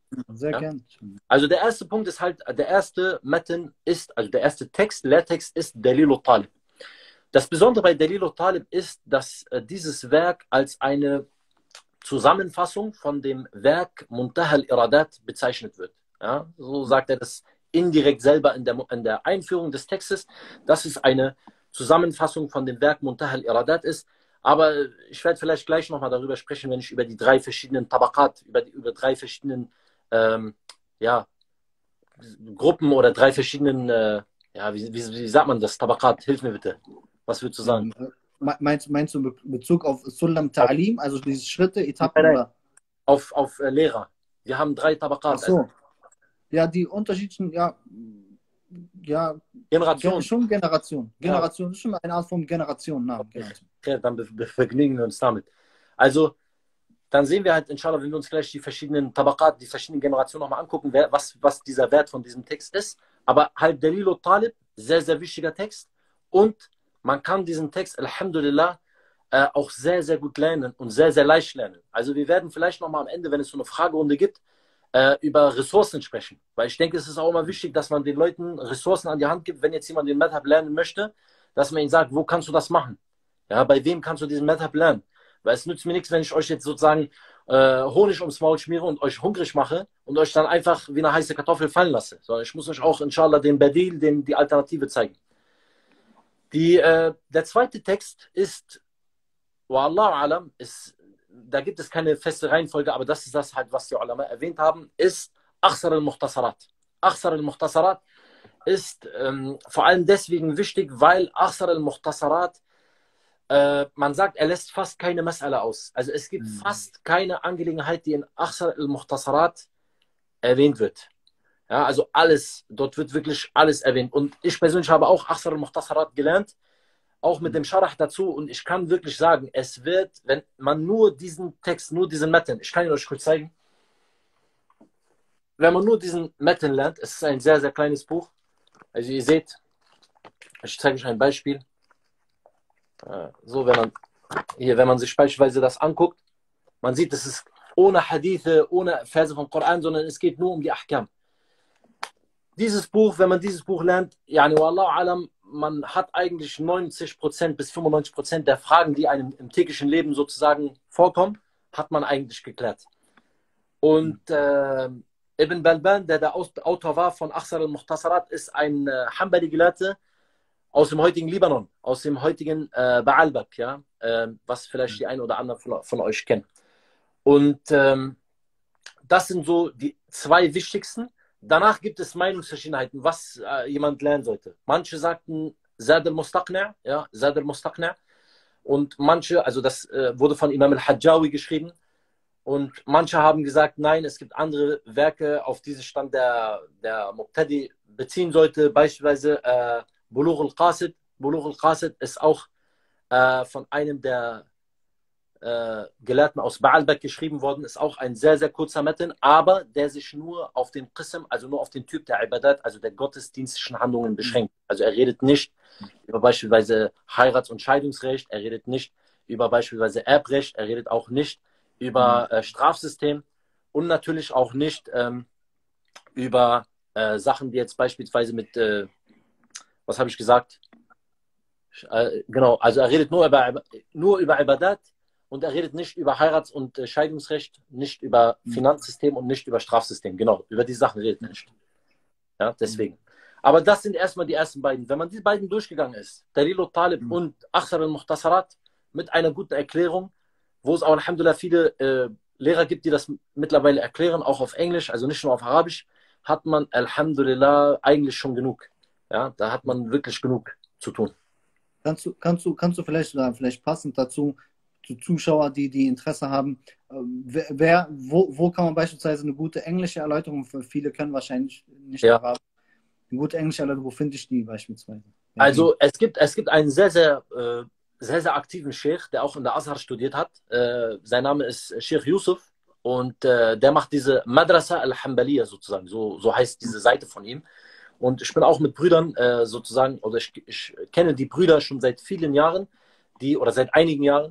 Sehr Ja? gern. Also der erste Punkt ist halt, der erste Meten ist, also der erste Text, Lehrtext ist Dalil al-Talib. Das Besondere bei Dalil al-Talib ist, dass äh, dieses Werk als eine Zusammenfassung von dem Werk Muntaha al-Iradat bezeichnet wird. Ja? So sagt er das indirekt selber in der, in der Einführung des Textes, dass es eine Zusammenfassung von dem Werk Muntaha al-Iradat ist. Aber ich werde vielleicht gleich nochmal darüber sprechen, wenn ich über die drei verschiedenen Tabakat, über die über drei verschiedenen ähm, ja, Gruppen oder drei verschiedenen, äh, ja, wie, wie, wie sagt man das? Tabakat, hilf mir bitte. Was würdest du sagen? Ähm, meinst, meinst du in Bezug auf Sulam Auf, Ta'alim, also diese Schritte, nein, Etappen nein, oder? auf, auf äh, Lehrer. Wir haben drei Ach Tabakat, also so. Ja, die unterschiedlichen, ja, ja, ge- Generation. schon Generation. Ja, Generation ist schon eine Art von Generation, Namen, okay. Generation. Okay, dann be be vergnügen wir uns damit. Also, dann sehen wir halt, inshallah, wenn wir uns gleich die verschiedenen Tabakat, die verschiedenen Generationen nochmal angucken, wer, was, was dieser Wert von diesem Text ist. Aber halt Dalil al-Talib, sehr, sehr wichtiger Text. Und man kann diesen Text, Alhamdulillah, äh, auch sehr, sehr gut lernen und sehr, sehr leicht lernen. Also wir werden vielleicht nochmal am Ende, wenn es so eine Fragerunde gibt, äh, über Ressourcen sprechen. Weil ich denke, es ist auch immer wichtig, dass man den Leuten Ressourcen an die Hand gibt, wenn jetzt jemand den Madhab lernen möchte, dass man ihnen sagt, wo kannst du das machen? Ja, bei wem kannst du diesen Madhab lernen? Weil es nützt mir nichts, wenn ich euch jetzt sozusagen äh, Honig ums Maul schmiere und euch hungrig mache und euch dann einfach wie eine heiße Kartoffel fallen lasse. Sondern ich muss euch auch, inshallah, den Badil, den, die Alternative zeigen. Die, äh, der zweite Text ist, Wallahu alam, ist, da gibt es keine feste Reihenfolge, aber das ist das halt, was die Ulama erwähnt haben, ist Akhsar al-Mukhtasarat. Akhsar al-Mukhtasarat ist ähm, vor allem deswegen wichtig, weil Akhsar al-Mukhtasarat, äh, man sagt, er lässt fast keine Mas'ala aus. Also es gibt Mhm. fast keine Angelegenheit, die in Akhsar al-Mukhtasarat erwähnt wird. Ja, also alles, dort wird wirklich alles erwähnt. Und ich persönlich habe auch Akhsar al-Mukhtasarat gelernt, auch mit dem Scharach dazu. Und ich kann wirklich sagen, es wird, wenn man nur diesen Text, nur diesen Meten, ich kann ihn euch kurz zeigen, wenn man nur diesen Meten lernt, es ist ein sehr, sehr kleines Buch. Also ihr seht, ich zeige euch ein Beispiel. So, wenn man hier, wenn man sich beispielsweise das anguckt, man sieht, es ist ohne Hadithe, ohne Verse vom Koran, sondern es geht nur um die Ahkam. Dieses Buch, wenn man dieses Buch lernt, yani wallahu alam, man hat eigentlich neunzig Prozent bis fünfundneunzig Prozent der Fragen, die einem im täglichen Leben sozusagen vorkommen, hat man eigentlich geklärt. Und äh, Ibn Balban, der der Autor war von Akhsar al-Mukhtasarat, ist ein äh, Hanbali-Gelehrte aus dem heutigen Libanon, aus dem heutigen äh, Baalbek, ja, äh, was vielleicht die ein oder andere von, von euch kennen. Und ähm, das sind so die zwei wichtigsten. Danach gibt es Meinungsverschiedenheiten, was äh, jemand lernen sollte. Manche sagten Zad al-Mustaqni', ja, Zad al-Mustaqni'. Und manche, also das äh, wurde von Imam al-Hajjawi geschrieben. Und manche haben gesagt, nein, es gibt andere Werke, auf die sich Stand der, der Muqtadi beziehen sollte. Beispielsweise äh, Bulugh al-Qasid. Bulugh al-Qasid ist auch äh, von einem der äh, Gelehrten aus Baalbek geschrieben worden, ist auch ein sehr, sehr kurzer Meten, aber der sich nur auf den Qism, also nur auf den Typ der Ibadat, also der gottesdienstlichen Handlungen beschränkt. Also er redet nicht über beispielsweise Heirats- und Scheidungsrecht, er redet nicht über beispielsweise Erbrecht, er redet auch nicht über äh, Strafsystem und natürlich auch nicht ähm, über äh, Sachen, die jetzt beispielsweise mit, äh, was habe ich gesagt? Äh, genau, also er redet nur über, nur über Ibadat. Und er redet nicht über Heirats- und äh, Scheidungsrecht, nicht über Finanzsystem und nicht über Strafsystem. Genau, über die Sachen redet er nicht. Ja, deswegen. Aber das sind erstmal die ersten beiden. Wenn man die beiden durchgegangen ist, Dalil al-Talib Mhm. und Akhsar al-Mukhtasarat, mit einer guten Erklärung, wo es auch alhamdulillah viele äh, Lehrer gibt, die das mittlerweile erklären, auch auf Englisch, also nicht nur auf Arabisch, hat man alhamdulillah eigentlich schon genug. Ja, da hat man wirklich genug zu tun. Kannst du, kannst du, kannst du vielleicht, oder vielleicht passend dazu, zu Zuschauer, die, die Interesse haben, ähm, wer, wer- wo, wo kann man beispielsweise eine gute englische Erläuterung, für viele können wahrscheinlich nicht Ja. Arabisch, eine gute englische Erläuterung, wo finde ich die beispielsweise? Ja, Also es gibt, es gibt einen sehr, sehr, äh, sehr, sehr aktiven Sheikh, der auch in der Azhar studiert hat. Äh, sein Name ist Sheikh Yusuf und äh, der macht diese Madrasa al-Hanbaliya sozusagen, so, so heißt diese Seite von ihm. Und ich bin auch mit Brüdern äh, sozusagen, oder ich, ich kenne die Brüder schon seit vielen Jahren, die, oder seit einigen Jahren,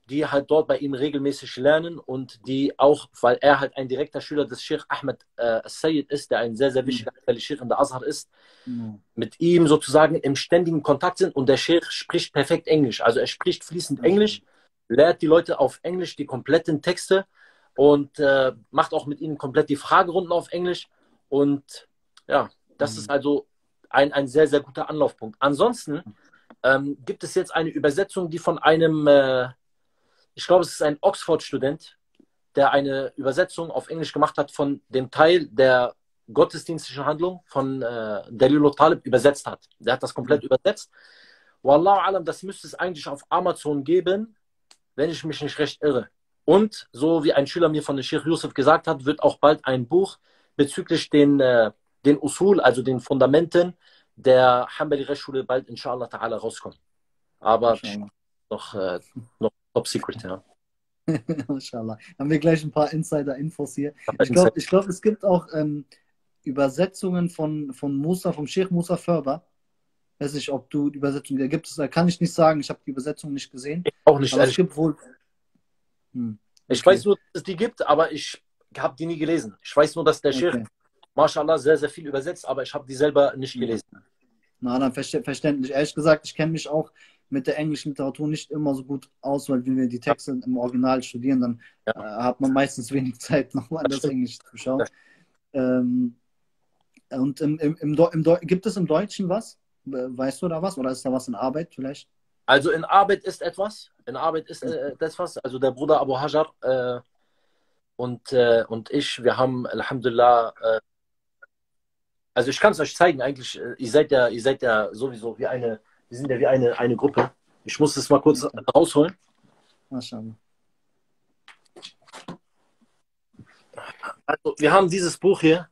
die halt dort bei ihm regelmäßig lernen und die auch, weil er halt ein direkter Schüler des Sheikh Ahmed äh, Sayyid ist, der ein sehr, sehr wichtiger Sheikh in der Azhar ist, Mhm. mit ihm sozusagen im ständigen Kontakt sind und der Sheikh spricht perfekt Englisch. Also er spricht fließend Englisch, lehrt die Leute auf Englisch die kompletten Texte und äh, macht auch mit ihnen komplett die Fragerunden auf Englisch. Und ja, das ist also ein, ein sehr, sehr guter Anlaufpunkt. Ansonsten ähm, gibt es jetzt eine Übersetzung, die von einem, äh, ich glaube, es ist ein Oxford-Student, der eine Übersetzung auf Englisch gemacht hat von dem Teil der gottesdienstlichen Handlung von äh, Dalil Talib übersetzt hat. Der hat das komplett mhm. übersetzt. Wallahu alam, das müsste es eigentlich auf Amazon geben, wenn ich mich nicht recht irre. Und so wie ein Schüler mir von der Sheikh Yusuf gesagt hat, wird auch bald ein Buch bezüglich den, äh, den Usul, also den Fundamenten der Hanbali Rechtsschule bald inshallah ta'ala rauskommen. Aber noch, äh, noch top secret, ja. Inshallah. Haben wir gleich ein paar Insider-Infos hier. Ich glaube, ich glaub, es gibt auch ähm, Übersetzungen von, von Musa, vom Sheikh Musa Förber. Weiß nicht, ob du die Übersetzung, da gibt es, da kann ich nicht sagen, ich habe die Übersetzung nicht gesehen. Ich auch nicht. Aber es gibt wohl. Hm, okay. Ich weiß nur, dass es die gibt, aber ich habe die nie gelesen. Ich weiß nur, dass der Sheikh, okay. Mashallah, sehr, sehr viel übersetzt, aber ich habe die selber nicht gelesen. Na, dann ver verständlich. Ehrlich gesagt, ich kenne mich auch mit der englischen Literatur nicht immer so gut aus, weil wenn wir die Texte im Original studieren, dann ja. äh, hat man meistens wenig Zeit, nochmal das Englisch zu schauen. Ähm, und im, im, im, im gibt es im Deutschen was? Weißt du da was? Oder ist da was in Arbeit vielleicht? Also in Arbeit ist etwas. In Arbeit ist äh, etwas. Also der Bruder Abu Hajar äh, und, äh, und ich, wir haben Alhamdulillah, äh, also ich kann es euch zeigen, eigentlich, äh, ihr seid ja, ihr seid ja sowieso wie eine, wir sind ja wie eine, eine Gruppe. Ich muss das mal kurz okay. rausholen. Maschallah. Also wir haben dieses Buch hier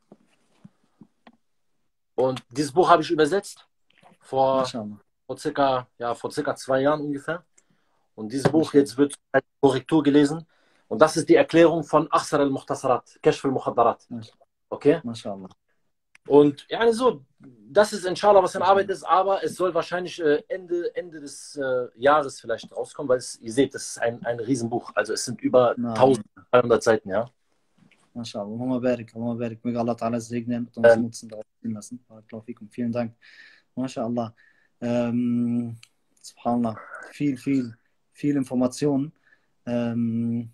und dieses Buch habe ich übersetzt vor, vor, circa, ja, vor circa zwei Jahren ungefähr. Und dieses Buch jetzt wird als Korrektur gelesen. Und das ist die Erklärung von Akhsar al-Mukhtasarat, Kashf al-Mukhaddarat. Okay? Mashallah. Und ja, so, das ist inshallah, was in Arbeit ist, aber es soll wahrscheinlich äh, Ende, Ende des äh, Jahres vielleicht rauskommen, weil es, ihr seht, das ist ein, ein Riesenbuch. Also es sind über eintausenddreihundert Seiten, ja. MashaAllah. Allahumma barik, Allahumma barik. Möge Allah ta'ala segnen und uns ähm, Nutzen daraus ziehen lassen. Vielen Dank. MashaAllah. Ähm, Subhanallah. Viel, viel, viel Informationen. Ähm,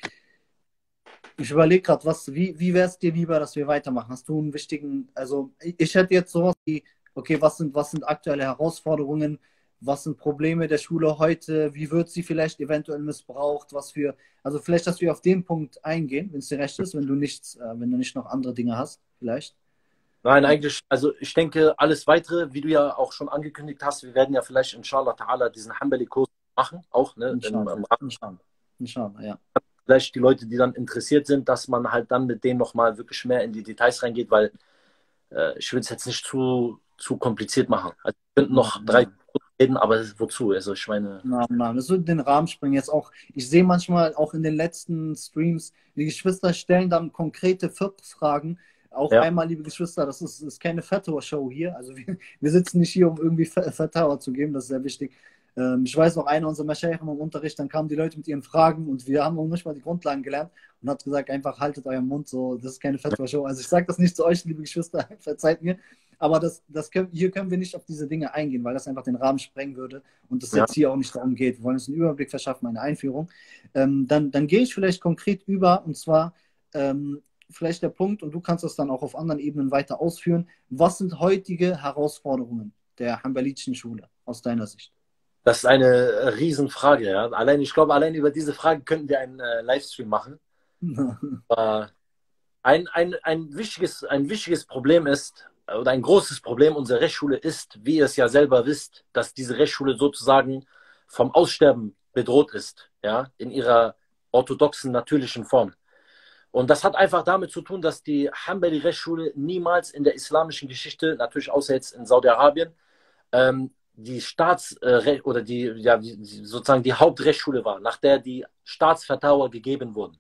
ich überlege gerade, was, wie, wie wäre es dir lieber, dass wir weitermachen? Hast du einen wichtigen, also ich, ich hätte jetzt sowas wie, okay, was sind, was sind aktuelle Herausforderungen? Was sind Probleme der Schule heute? Wie wird sie vielleicht eventuell missbraucht? Was für, also vielleicht, dass wir auf den Punkt eingehen, wenn es dir recht ist, wenn du nichts, äh, wenn du nicht noch andere Dinge hast, vielleicht. Nein, eigentlich, also ich denke, alles Weitere, wie du ja auch schon angekündigt hast, wir werden ja vielleicht inshallah ta'ala diesen Hanbali-Kurs machen, auch, ne? Inshallah, Im, im inshallah. Inshallah, ja. Vielleicht die Leute, die dann interessiert sind, dass man halt dann mit denen nochmal wirklich mehr in die Details reingeht, weil äh, ich will es jetzt nicht zu, zu kompliziert machen. Also wir könnten noch drei reden, aber wozu? Also ich meine... Nein, nein, das würde den Rahmen sprengen. Jetzt auch, ich sehe manchmal auch in den letzten Streams, die Geschwister stellen dann konkrete Fragen. Auch ja. einmal, liebe Geschwister, das ist, ist keine Fatwa-Show hier. Also wir, wir sitzen nicht hier, um irgendwie Fatwa zu geben, das ist sehr wichtig. Ähm, ich weiß noch, einer unserer Maschayikh im Unterricht, dann kamen die Leute mit ihren Fragen und wir haben noch nicht mal die Grundlagen gelernt und hat gesagt, einfach haltet euren Mund, so, das ist keine Fatwa-Show. Also ich sage das nicht zu euch, liebe Geschwister, verzeiht mir, aber das, das können, hier können wir nicht auf diese Dinge eingehen, weil das einfach den Rahmen sprengen würde und es ja. jetzt hier auch nicht darum geht. Wir wollen uns einen Überblick verschaffen, eine Einführung. Ähm, dann, dann gehe ich vielleicht konkret über, und zwar ähm, vielleicht der Punkt, und du kannst das dann auch auf anderen Ebenen weiter ausführen. Was sind heutige Herausforderungen der hanbalitischen Schule aus deiner Sicht? Das ist eine Riesenfrage. Ja. Allein, ich glaube, allein über diese Frage könnten wir einen äh, Livestream machen. äh, ein, ein, ein, wichtiges, ein wichtiges Problem ist, oder ein großes Problem unserer Rechtsschule ist, wie ihr es ja selber wisst, dass diese Rechtsschule sozusagen vom Aussterben bedroht ist, ja, in ihrer orthodoxen, natürlichen Form. Und das hat einfach damit zu tun, dass die Hanbali-Rechtsschule niemals in der islamischen Geschichte, natürlich außer jetzt in Saudi-Arabien, ähm, die Staats- äh, oder die, ja, sozusagen die Hauptrechtsschule war, nach der die Staatsvertrauer gegeben wurden.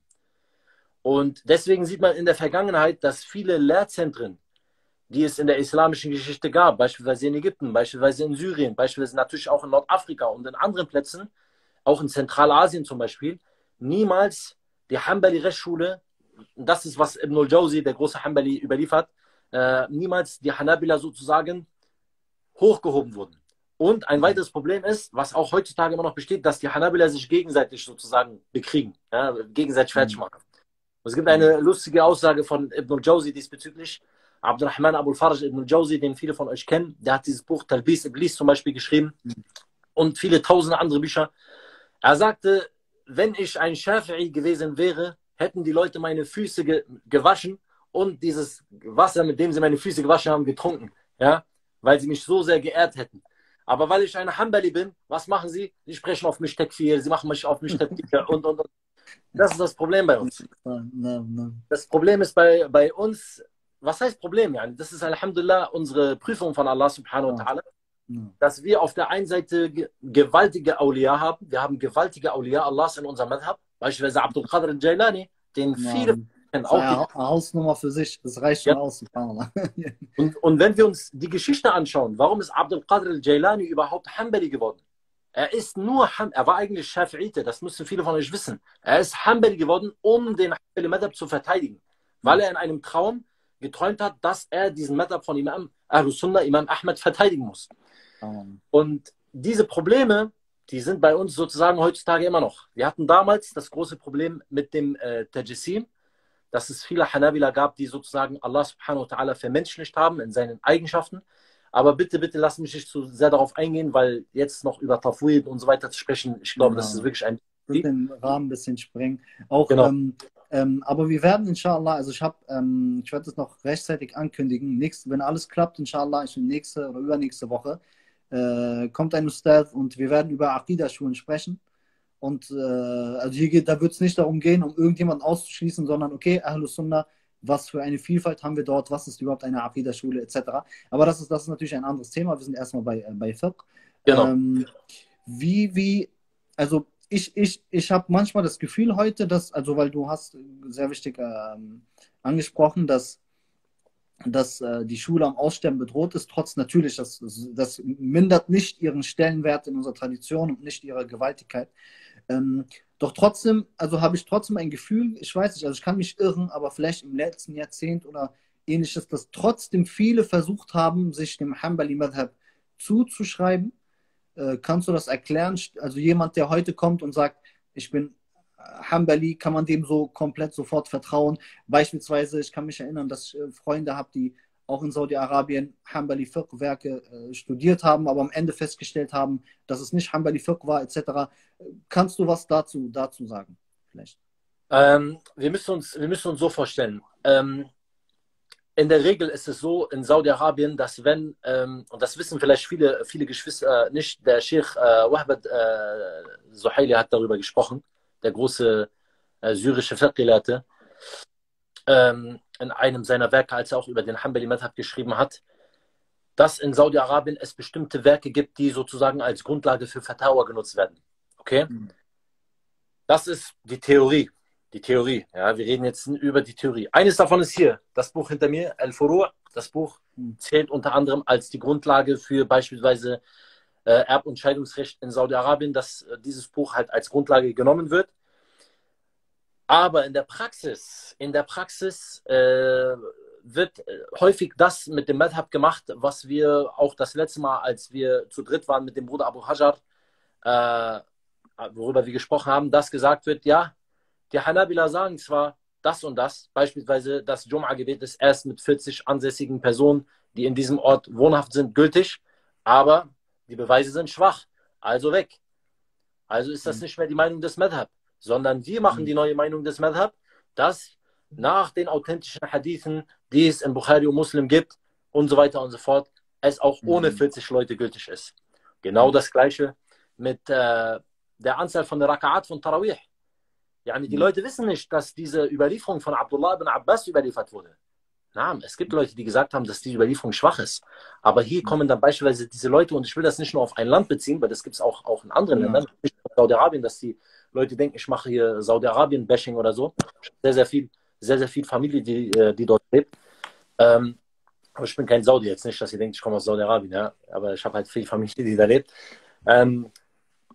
Und deswegen sieht man in der Vergangenheit, dass viele Lehrzentren, die es in der islamischen Geschichte gab, beispielsweise in Ägypten, beispielsweise in Syrien, beispielsweise natürlich auch in Nordafrika und in anderen Plätzen, auch in Zentralasien zum Beispiel, niemals die Hanbali-Rechtsschule, das ist, was Ibn al-Jawzi, der große Hanbali, überliefert, äh, niemals die Hanabila sozusagen hochgehoben wurden. Und ein weiteres Problem ist, was auch heutzutage immer noch besteht, dass die Hanabila sich gegenseitig sozusagen bekriegen, ja, gegenseitig fertig machen. Und es gibt eine lustige Aussage von Ibn al-Jawzi diesbezüglich. Abdurrahman Abul Faraj Ibn al-Jawzi, den viele von euch kennen, der hat dieses Buch Talbis Iblis zum Beispiel geschrieben und viele tausende andere Bücher. Er sagte, wenn ich ein Shafi'i gewesen wäre, hätten die Leute meine Füße ge gewaschen und dieses Wasser, mit dem sie meine Füße gewaschen haben, getrunken, ja, weil sie mich so sehr geehrt hätten. Aber weil ich ein Hanbali bin, was machen sie? Sie sprechen auf mich Tekfir, sie machen mich auf mich Tekfir und, und, und. Das ist das Problem bei uns. Das Problem ist bei, bei uns, was heißt Problem? Ja? Das ist Alhamdulillah unsere Prüfung von Allah subhanahu wa ta'ala, dass wir auf der einen Seite gewaltige Awliya haben. Wir haben gewaltige Awliya Allahs in unserem Madhab. Beispielsweise Abdul Qadir al-Jailani, den viele kennen. Auch eine Hausnummer für sich, das reicht schon ja. aus. und, und wenn wir uns die Geschichte anschauen, warum ist Abdul Qadir al-Jailani überhaupt Hanbali geworden? Er ist nur, er war eigentlich Shafi'ite, das müssen viele von euch wissen. Er ist Hanbali geworden, um den Hanbali Madhab zu verteidigen, weil er in einem Traum geträumt hat, dass er diesen Madhab von Imam Ahlus Sunnah, Imam Ahmad verteidigen muss. Um. Und diese Probleme, die sind bei uns sozusagen heutzutage immer noch. Wir hatten damals das große Problem mit dem äh, Tajassim, dass es viele Hanabila gab, die sozusagen Allah subhanahu wa ta'ala vermenschlicht haben in seinen Eigenschaften. Aber bitte, bitte lass mich nicht zu sehr darauf eingehen, weil jetzt noch über Tafwid und so weiter zu sprechen, ich glaube, genau. das ist wirklich ein... Ich will den Rahmen ein bisschen sprengen. Auch, genau. ähm, ähm, aber wir werden inshallah, also ich habe, ähm, ich werde das noch rechtzeitig ankündigen, nächste, wenn alles klappt, inshallah, ich nächste oder übernächste Woche, äh, kommt ein Ustad und wir werden über Aqidah-Schulen sprechen. Und äh, also hier geht, da wird es nicht darum gehen, um irgendjemanden auszuschließen, sondern okay, Ahlus Sunnah, was für eine Vielfalt haben wir dort, was ist überhaupt eine Aqidah-Schule et cetera. Aber das ist, das ist natürlich ein anderes Thema. Wir sind erstmal bei, äh, bei Fiqh. Genau. Ähm, wie, wie, also ich, ich, ich habe manchmal das Gefühl heute, dass, also weil du hast sehr wichtig ähm, angesprochen, dass dass äh, die Schule am Aussterben bedroht ist, trotz natürlich, das, das mindert nicht ihren Stellenwert in unserer Tradition und nicht ihre Gewaltigkeit. Ähm, doch trotzdem, also habe ich trotzdem ein Gefühl, ich weiß nicht, also ich kann mich irren, aber vielleicht im letzten Jahrzehnt oder ähnliches, dass trotzdem viele versucht haben, sich dem Hanbali Madhab zuzuschreiben. Äh, kannst du das erklären? Also jemand, der heute kommt und sagt, ich bin Hanbali, kann man dem so komplett sofort vertrauen? Beispielsweise, ich kann mich erinnern, dass ich Freunde habe, die auch in Saudi-Arabien Hanbali Fiqh-Werke äh, studiert haben, aber am Ende festgestellt haben, dass es nicht Hanbali Fiqh war, et cetera. Kannst du was dazu, dazu sagen? Vielleicht? Ähm, wir, müssen uns, wir müssen uns so vorstellen. Ähm, in der Regel ist es so in Saudi-Arabien, dass wenn, ähm, und das wissen vielleicht viele, viele Geschwister nicht, der Sheikh äh, Wahbad äh, Zuhaili hat darüber gesprochen, der große äh, syrische Fiqh-Gelehrte, ähm, in einem seiner Werke, als er auch über den Hanbali Madhab geschrieben hat, dass in Saudi-Arabien es bestimmte Werke gibt, die sozusagen als Grundlage für Fatawa genutzt werden. Okay? Mhm. Das ist die Theorie. Die Theorie. Ja, wir reden jetzt über die Theorie. Eines davon ist hier, das Buch hinter mir, Al-Furu'. Das Buch zählt unter anderem als die Grundlage für beispielsweise äh, Erb- und Scheidungsrecht in Saudi-Arabien, dass äh, dieses Buch halt als Grundlage genommen wird. Aber in der Praxis, in der Praxis äh, wird häufig das mit dem Madhab gemacht, was wir auch das letzte Mal, als wir zu dritt waren mit dem Bruder Abu Hajar, äh, worüber wir gesprochen haben, dass gesagt wird, ja, die Hanabila sagen zwar das und das, beispielsweise das Jum'a-Gebet ist erst mit vierzig ansässigen Personen, die in diesem Ort wohnhaft sind, gültig, aber die Beweise sind schwach, also weg. Also ist das nicht mehr die Meinung des Madhab, sondern wir machen die neue Meinung des Madhab, dass nach den authentischen Hadithen, die es in Bukhari und Muslim gibt und so weiter und so fort, es auch ohne vierzig Leute gültig ist. Genau das Gleiche mit äh, der Anzahl von der Raka'at von Tarawih. Yani die Leute wissen nicht, dass diese Überlieferung von Abdullah ibn Abbas überliefert wurde. Na, es gibt Leute, die gesagt haben, dass diese Überlieferung schwach ist. Aber hier kommen dann beispielsweise diese Leute, und ich will das nicht nur auf ein Land beziehen, weil das gibt es auch, auch in anderen ja. Ländern, nicht nur in Saudi-Arabien, dass die Leute denken, ich mache hier Saudi-Arabien-Bashing oder so. Sehr, sehr viel, sehr, sehr viel Familie, die, die dort lebt. Ähm, aber ich bin kein Saudi jetzt nicht, dass ihr denkt, ich komme aus Saudi-Arabien, ja. Aber ich habe halt viel Familie, die da lebt. Ähm,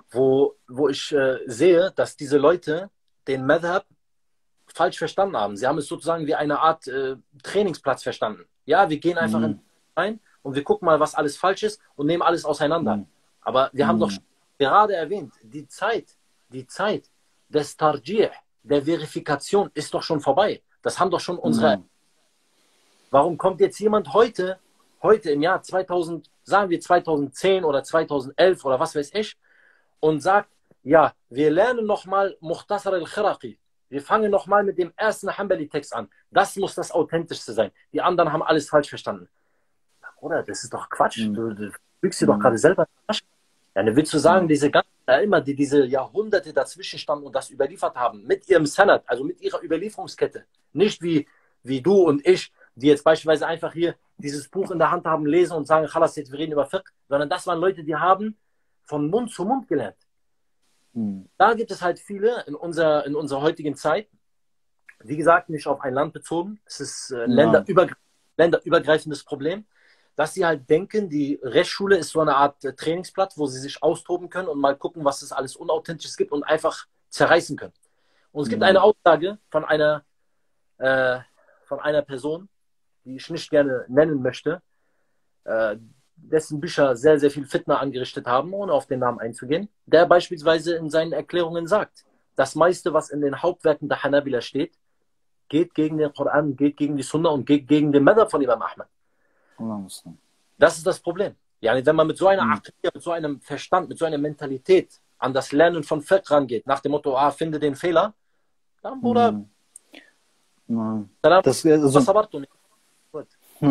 wo, wo ich äh, sehe, dass diese Leute den Madhab falsch verstanden haben. Sie haben es sozusagen wie eine Art äh, Trainingsplatz verstanden. Ja, wir gehen einfach Mhm. in rein und wir gucken mal, was alles falsch ist und nehmen alles auseinander. Mhm. Aber wir haben doch Mhm. gerade erwähnt, die Zeit, die Zeit des Tarjih, der Verifikation ist doch schon vorbei. Das haben doch schon unsere... Mhm. Warum kommt jetzt jemand heute, heute im Jahr zweitausend, sagen wir zweitausendzehn oder zweitausendelf oder was weiß ich, und sagt, ja, wir lernen nochmal Mukhtasar al-Khiraqi. Wir fangen nochmal mit dem ersten Hanbali-Text an. Das muss das Authentischste sein. Die anderen haben alles falsch verstanden. Oder? Das ist doch Quatsch. Mhm. Du, du fügst dir doch Mhm. gerade selber in die Tasche. Ja, dann willst du sagen, Ja. diese ganzen immer, die diese Jahrhunderte dazwischen standen und das überliefert haben, mit ihrem Sanad, also mit ihrer Überlieferungskette. Nicht wie, wie du und ich, die jetzt beispielsweise einfach hier dieses Buch in der Hand haben, lesen und sagen, Khalas, jetzt wir reden über Fiqh, sondern das waren Leute, die haben von Mund zu Mund gelernt. Mhm. Da gibt es halt viele in unserer, in unserer heutigen Zeit, wie gesagt, nicht auf ein Land bezogen, es ist äh, Ja. länderüber, länderübergreifendes Problem, dass sie halt denken, die Rechtsschule ist so eine Art äh, Trainingsplatz, wo sie sich austoben können und mal gucken, was es alles Unauthentisches gibt und einfach zerreißen können. Und es gibt eine Ja. Aussage von einer, äh, von einer Person, die ich nicht gerne nennen möchte, äh, dessen Bücher sehr, sehr viel Fitna angerichtet haben, ohne auf den Namen einzugehen, der beispielsweise in seinen Erklärungen sagt, das meiste, was in den Hauptwerken der Hanabila steht, geht gegen den Koran, geht gegen die Sunna und geht gegen den Madhab von Imam Ahmad. Allah muss sein. Das ist das Problem. Ja, wenn man mit so einer Mhm. Aqidiyya, mit so einem Verstand, mit so einer Mentalität an das Lernen von Fiqh rangeht, nach dem Motto, ah, finde den Fehler, dann, Bruder, Mhm. Ja. salam, Das, also, was sabartum. Gut.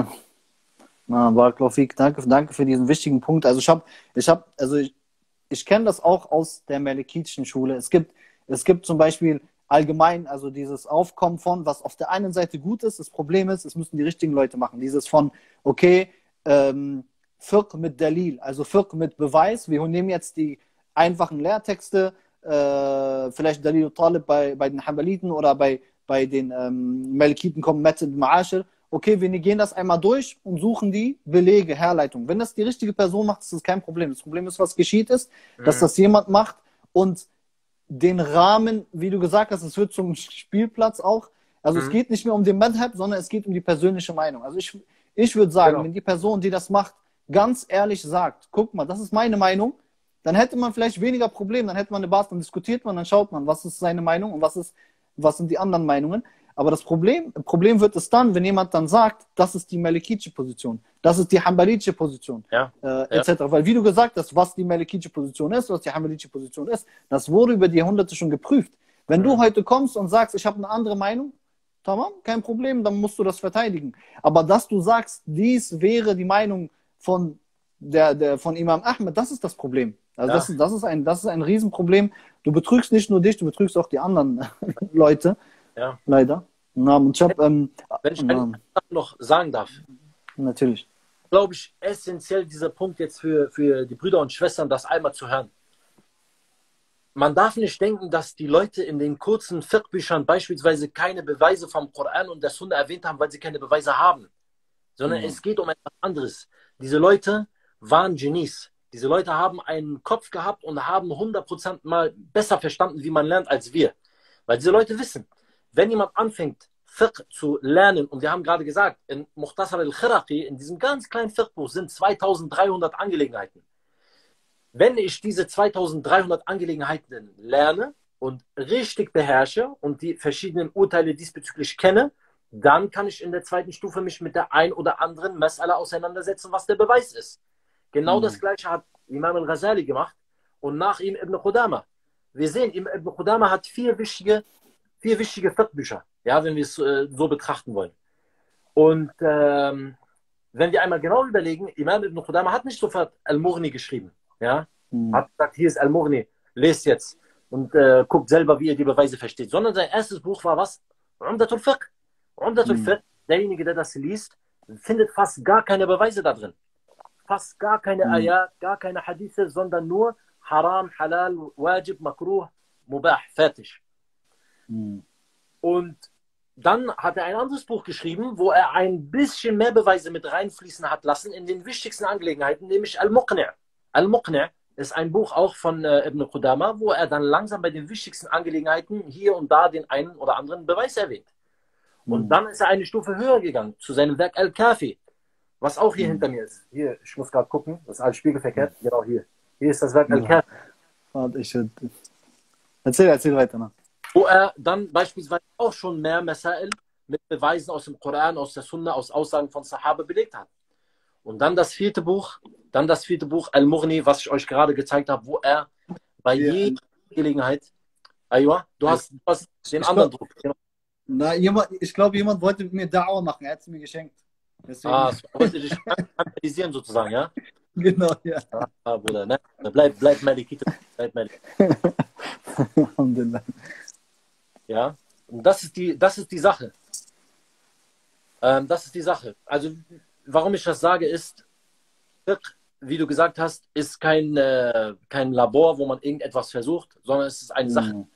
na, Barakallahu fik. Danke, danke für diesen wichtigen Punkt. Also ich habe, ich habe, also ich, ich kenne das auch aus der malikitischen Schule. Es gibt, es gibt zum Beispiel allgemein, also dieses Aufkommen von, was auf der einen Seite gut ist, das Problem ist, es müssen die richtigen Leute machen. Dieses von, okay, ähm, Fiqh mit Dalil, also Fiqh mit Beweis. Wir nehmen jetzt die einfachen Lehrtexte, äh, vielleicht Dalil Talib bei, bei den Hanbaliten oder bei, bei den ähm, Malikiten kommen Metzid Ma'ashir. Okay, wir gehen das einmal durch und suchen die Belege, Herleitung. Wenn das die richtige Person macht, ist das kein Problem. Das Problem ist, was geschieht ist, dass Mhm. das jemand macht und den Rahmen, wie du gesagt hast, es wird zum Spielplatz auch. Also es Mhm. geht nicht mehr um den Madhab, sondern es geht um die persönliche Meinung. Also ich, ich würde sagen, Genau. wenn die Person, die das macht, ganz ehrlich sagt, guck mal, das ist meine Meinung, dann hätte man vielleicht weniger Probleme, dann hätte man eine Basis, dann diskutiert man, dann schaut man, was ist seine Meinung und was ist, was sind die anderen Meinungen. Aber das Problem, Problem wird es dann, wenn jemand dann sagt, das ist die malikitische Position, das ist die hanbalitische Position, Ja. äh, Ja. et cetera. Weil wie du gesagt hast, was die malikitische Position ist, was die hanbalitische Position ist, das wurde über die Jahrhunderte schon geprüft. Wenn du Mhm. heute kommst und sagst, ich habe eine andere Meinung, tamam, kein Problem, dann musst du das verteidigen. Aber dass du sagst, dies wäre die Meinung von, der, der, von Imam Ahmed, das ist das Problem. Also Ja. das, ist, das, ist ein, das ist ein Riesenproblem. Du betrügst nicht nur dich, du betrügst auch die anderen Leute, Ja. leider. Na, und ich hab, ähm, Wenn ich na, eine Sache noch sagen darf, natürlich. glaube ich, essentiell dieser Punkt jetzt für, für die Brüder und Schwestern, das einmal zu hören. Man darf nicht denken, dass die Leute in den kurzen Fiqh-Büchern beispielsweise keine Beweise vom Koran und der Sunna erwähnt haben, weil sie keine Beweise haben. Sondern Mhm. es geht um etwas anderes. Diese Leute waren Genies. Diese Leute haben einen Kopf gehabt und haben hundert Prozent mal besser verstanden, wie man lernt, als wir. Weil diese Leute wissen, wenn jemand anfängt, Fiqh zu lernen, und wir haben gerade gesagt, in Mukhtasar al-Khiraqi, in diesem ganz kleinen Fiqh-Buch sind zweitausenddreihundert Angelegenheiten. Wenn ich diese zweitausenddreihundert Angelegenheiten lerne und richtig beherrsche und die verschiedenen Urteile diesbezüglich kenne, dann kann ich in der zweiten Stufe mich mit der ein oder anderen Mas'ala auseinandersetzen, was der Beweis ist. Genau Mhm. das Gleiche hat Imam al-Ghazali gemacht und nach ihm Ibn Qudama. Wir sehen, Ibn Qudama hat vier wichtige, vier wichtige Fiqh-Bücher, ja, wenn wir es äh, so betrachten wollen. Und ähm, wenn wir einmal genau überlegen, Imam Ibn Qudama hat nicht sofort Al-Mughni geschrieben. Ja? Mhm. Hat gesagt, hier ist Al-Mughni, lest jetzt und äh, guckt selber, wie ihr die Beweise versteht. Sondern sein erstes Buch war was? Umdatul Fiqh. Umdatul Mhm. Fiqh, derjenige, der das liest, findet fast gar keine Beweise da drin. Fast gar keine Mhm. Ayat, gar keine Hadithe, sondern nur Haram, Halal, Wajib, Makruh, Mubah, fertig. Mhm. Und dann hat er ein anderes Buch geschrieben, wo er ein bisschen mehr Beweise mit reinfließen hat lassen in den wichtigsten Angelegenheiten, nämlich Al-Muqni'. Al-Muqni', ist ein Buch auch von äh, Ibn Qudama, wo er dann langsam bei den wichtigsten Angelegenheiten hier und da den einen oder anderen Beweis erwähnt. Und Mhm. dann ist er eine Stufe höher gegangen, zu seinem Werk Al-Kafi, was auch hier Mhm. hinter mir ist. Hier, ich muss gerade gucken, das ist alles spiegelverkehrt. Genau hier. Hier ist das Werk Ja. Al-Kafi. Warte, ich, erzähl, erzähl weiter. Ne? Wo er dann beispielsweise auch schon mehr Masail mit Beweisen aus dem Koran, aus der Sunna, aus Aussagen von Sahaba belegt hat. Und dann das vierte Buch, dann das vierte Buch Al-Mughni, was ich euch gerade gezeigt habe, wo er bei Ja. jeder Gelegenheit, Aywa, du hast, du hast den Ich anderen glaub- Druck. Genau. Na, jemand, ich glaube, jemand wollte mit mir Dauer machen. Er hat es mir geschenkt. Deswegen, Ah, so, wollte dich kanalisieren sozusagen, ja? genau, ja. Ah, Bruder, ne? Bleib, bleib Malikite, bleib Malik. Alhamdulillah. Ja? Und das ist die, das ist die Sache. Ähm, das ist die Sache. Also, warum ich das sage, ist, wie du gesagt hast, ist kein, äh, kein Labor, wo man irgendetwas versucht, sondern es ist eine Sache. Mhm.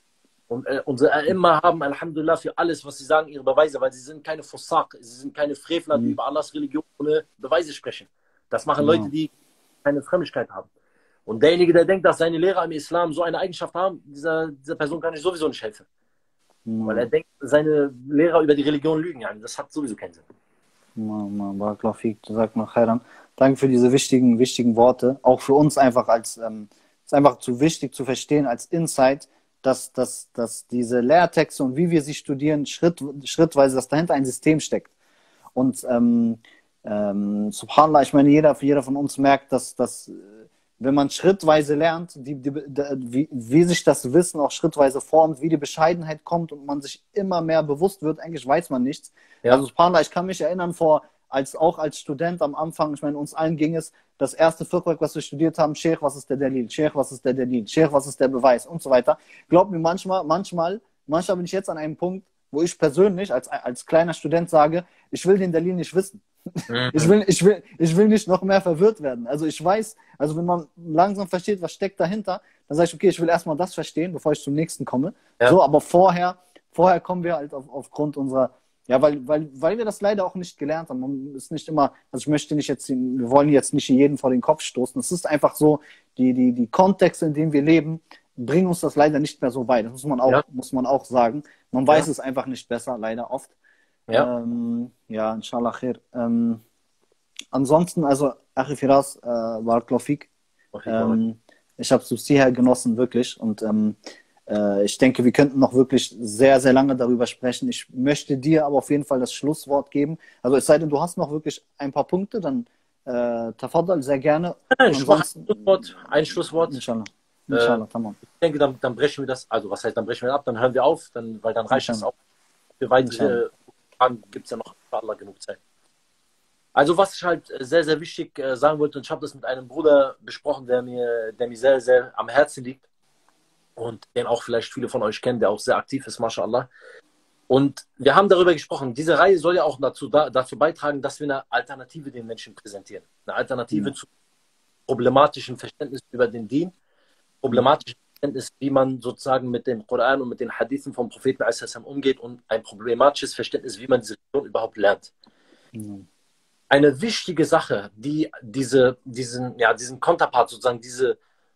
Und äh, unsere A'imma haben, Alhamdulillah, für alles, was sie sagen, ihre Beweise, weil sie sind keine Fusaq, sie sind keine Frevler, die Mhm. über Allahs Religion ohne Beweise sprechen. Das machen Ja. Leute, die keine Frömmigkeit haben. Und derjenige, der denkt, dass seine Lehrer im Islam so eine Eigenschaft haben, dieser, dieser Person kann ich sowieso nicht helfen. Weil er Mhm. denkt, seine Lehrer über die Religion lügen. Ja, das hat sowieso keinen Sinn. Man, man, Barakallahu fik, sagt man Khairan. Danke für diese wichtigen, wichtigen Worte. Auch für uns einfach als, ähm, ist einfach zu wichtig zu verstehen als Insight, dass, dass, dass diese Lehrtexte und wie wir sie studieren, Schritt, schrittweise, dass dahinter ein System steckt. Und ähm, ähm, Subhanallah, ich meine, jeder, jeder von uns merkt, dass, dass äh, wenn man schrittweise lernt, die, die, die, wie, wie sich das Wissen auch schrittweise formt, wie die Bescheidenheit kommt und man sich immer mehr bewusst wird, eigentlich weiß man nichts. Ja. Also Subhanallah, ich kann mich erinnern, vor, als auch als Student am Anfang, ich meine, uns allen ging es, das erste Fiqh, was wir studiert haben, Sheikh, was ist der Dalil? Sheikh, was ist der Dalil? Sheikh, was ist der Beweis? Und so weiter. Glaubt mir, manchmal, manchmal, manchmal bin ich jetzt an einem Punkt, wo ich persönlich als, als kleiner Student sage, ich will den Dalil nicht wissen. Ich will, ich, will, ich will nicht noch mehr verwirrt werden. Also ich weiß, also wenn man langsam versteht, was steckt dahinter, dann sage ich, okay, ich will erstmal das verstehen, bevor ich zum nächsten komme. Ja. So, aber vorher, vorher kommen wir halt auf, aufgrund unserer, ja, weil, weil, weil wir das leider auch nicht gelernt haben. Man ist nicht immer, also ich möchte nicht jetzt, wir wollen jetzt nicht jeden vor den Kopf stoßen. Es ist einfach so, die, die, die Kontexte, in denen wir leben, bringen uns das leider nicht mehr so weit. Das muss man auch, Ja. muss man auch sagen. Man weiß Ja. es einfach nicht besser, leider oft. Ja. Ähm, ja, inshallah khair. Ähm, ansonsten, also, Achi Firas, äh, Barakallahu fik. Ähm, ich habe es hierher genossen, wirklich. Und ähm, äh, ich denke, wir könnten noch wirklich sehr, sehr lange darüber sprechen. Ich möchte dir aber auf jeden Fall das Schlusswort geben. Also es sei denn, du hast noch wirklich ein paar Punkte, dann äh, tafaddal, sehr gerne. Nein, ich mache Ansonsten, ein Schlusswort. Ein Schlusswort. inshallah. Inshallah, Äh, tamam. Ich denke, dann, dann brechen wir das, also was heißt, dann brechen wir ab, dann hören wir auf, dann, weil dann reicht es Inshallah. auch. Für weitere Inshallah. Fragen gibt es ja noch für Allah genug Zeit. Also was ich halt sehr, sehr wichtig äh, sagen wollte, und ich habe das mit einem Bruder besprochen, der mir, der mir sehr, sehr am Herzen liegt und den auch vielleicht viele von euch kennen, der auch sehr aktiv ist, mashallah. Und wir haben darüber gesprochen, diese Reihe soll ja auch dazu, da, dazu beitragen, dass wir eine Alternative den Menschen präsentieren. Eine Alternative Ja. zu problematischen Verständnis über den Dien, problematischen Verständnis, wie man sozusagen mit dem Koran und mit den Hadithen vom Propheten umgeht und ein problematisches Verständnis, wie man diese Religion überhaupt lernt. Ja. Eine wichtige Sache, die diese, diesen, ja, diesen Konterpart, sozusagen diese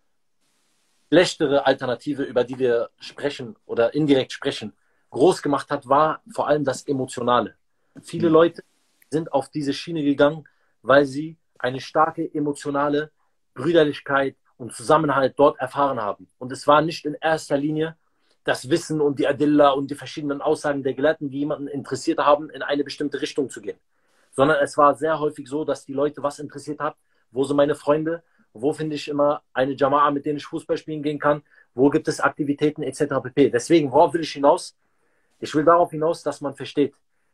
schlechtere Alternative, über die wir sprechen oder indirekt sprechen, groß gemacht hat, war vor allem das Emotionale. Viele Leute sind auf diese Schiene gegangen, weil sie eine starke emotionale Brüderlichkeit und Zusammenhalt dort erfahren haben. Und es war nicht in erster Linie das Wissen und die Adilla und die verschiedenen Aussagen der Gelehrten, die jemanden interessiert haben, in eine bestimmte Richtung zu gehen. Sondern es war sehr häufig so, dass die Leute was interessiert hat. Wo sind meine Freunde? Wo finde ich immer eine Jama'a, mit denen ich Fußball spielen gehen kann? Wo gibt es Aktivitäten et cetera pp. Deswegen, worauf will ich hinaus? Ich will darauf hinaus, dass man versteht,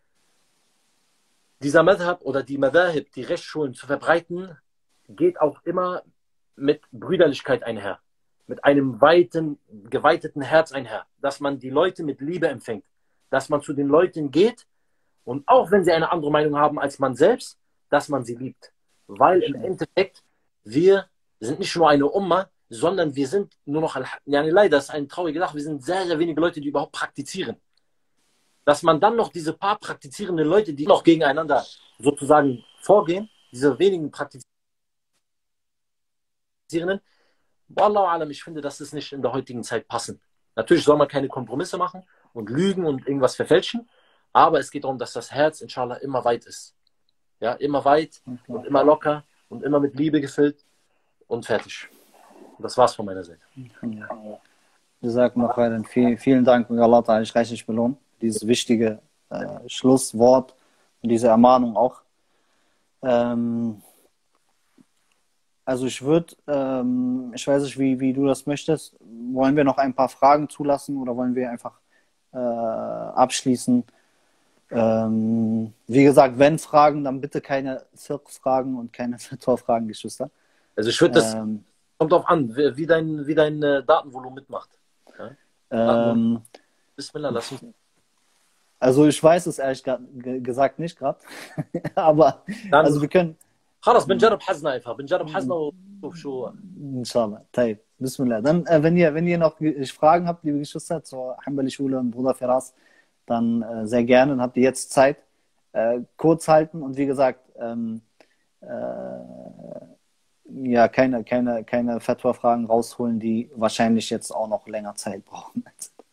dieser Madhab oder die Madahib, die Rechtsschulen zu verbreiten, geht auch immer mit Brüderlichkeit einher. Mit einem weiten, geweiteten Herz einher. Dass man die Leute mit Liebe empfängt. Dass man zu den Leuten geht und auch wenn sie eine andere Meinung haben als man selbst, dass man sie liebt. Weil im Endeffekt, wir sind nicht nur eine Umma, sondern wir sind nur noch, ja, leider ist eine traurige Sache, wir sind sehr, sehr wenige Leute, die überhaupt praktizieren. Dass man dann noch diese paar praktizierenden Leute, die noch gegeneinander sozusagen vorgehen, diese wenigen Praktizierenden, Wallahu alam, ich finde, das ist nicht in der heutigen Zeit passend. Natürlich soll man keine Kompromisse machen und lügen und irgendwas verfälschen, aber es geht darum, dass das Herz, inshallah, immer weit ist. Ja, immer weit und immer locker und immer mit Liebe gefüllt und fertig. Und das war's von meiner Seite. Wir sagen noch weiter. Vielen, vielen Dank und Allah hat dich reichlich belohnt. Dieses wichtige äh, Schlusswort und diese Ermahnung auch. Ähm, also ich würde, ähm, ich weiß nicht, wie, wie du das möchtest. Wollen wir noch ein paar Fragen zulassen oder wollen wir einfach äh, abschließen? Ähm, wie gesagt, wenn Fragen, dann bitte keine Zirk-Fragen und keine Tor-Fragen, Geschwister. Also ich würde das, Ähm, kommt drauf an, wie, wie dein, wie dein äh, Datenvolumen mitmacht. Ja? Datenvolumen, ähm, Bismillah, lass uns. also ich weiß es ehrlich gesagt nicht gerade, aber Dann, also wir können, خلاص بنجرب حظنا einfach, بنجرب حظنا وشوف شو. inshallah, طيب, Bismillah. Dann, äh, wenn ihr, wenn ihr noch Fragen habt, liebe Geschwister, zur Hanbali-Schule und Bruder Firas, dann äh, sehr gerne, dann habt ihr jetzt Zeit. Äh, kurz halten und wie gesagt, ähm, äh, ja, keine, keine, keine Fatwa-Fragen rausholen, die wahrscheinlich jetzt auch noch länger Zeit brauchen.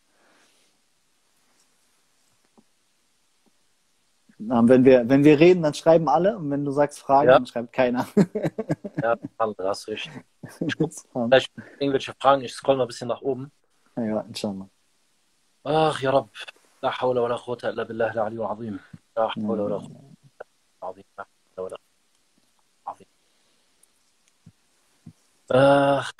Wenn wir, wenn wir reden, dann schreiben alle und wenn du sagst Fragen, Ja. dann schreibt keiner. Ja, du hast recht. Ich gucke vielleicht irgendwelche Fragen, ich scroll mal ein bisschen nach oben. Ja, inshallah. Ach, ya Rab, la hawla wa la quwwata illa billah al-ali al-azim. La hawla wa la quwwata illa billah al-azim. Ach.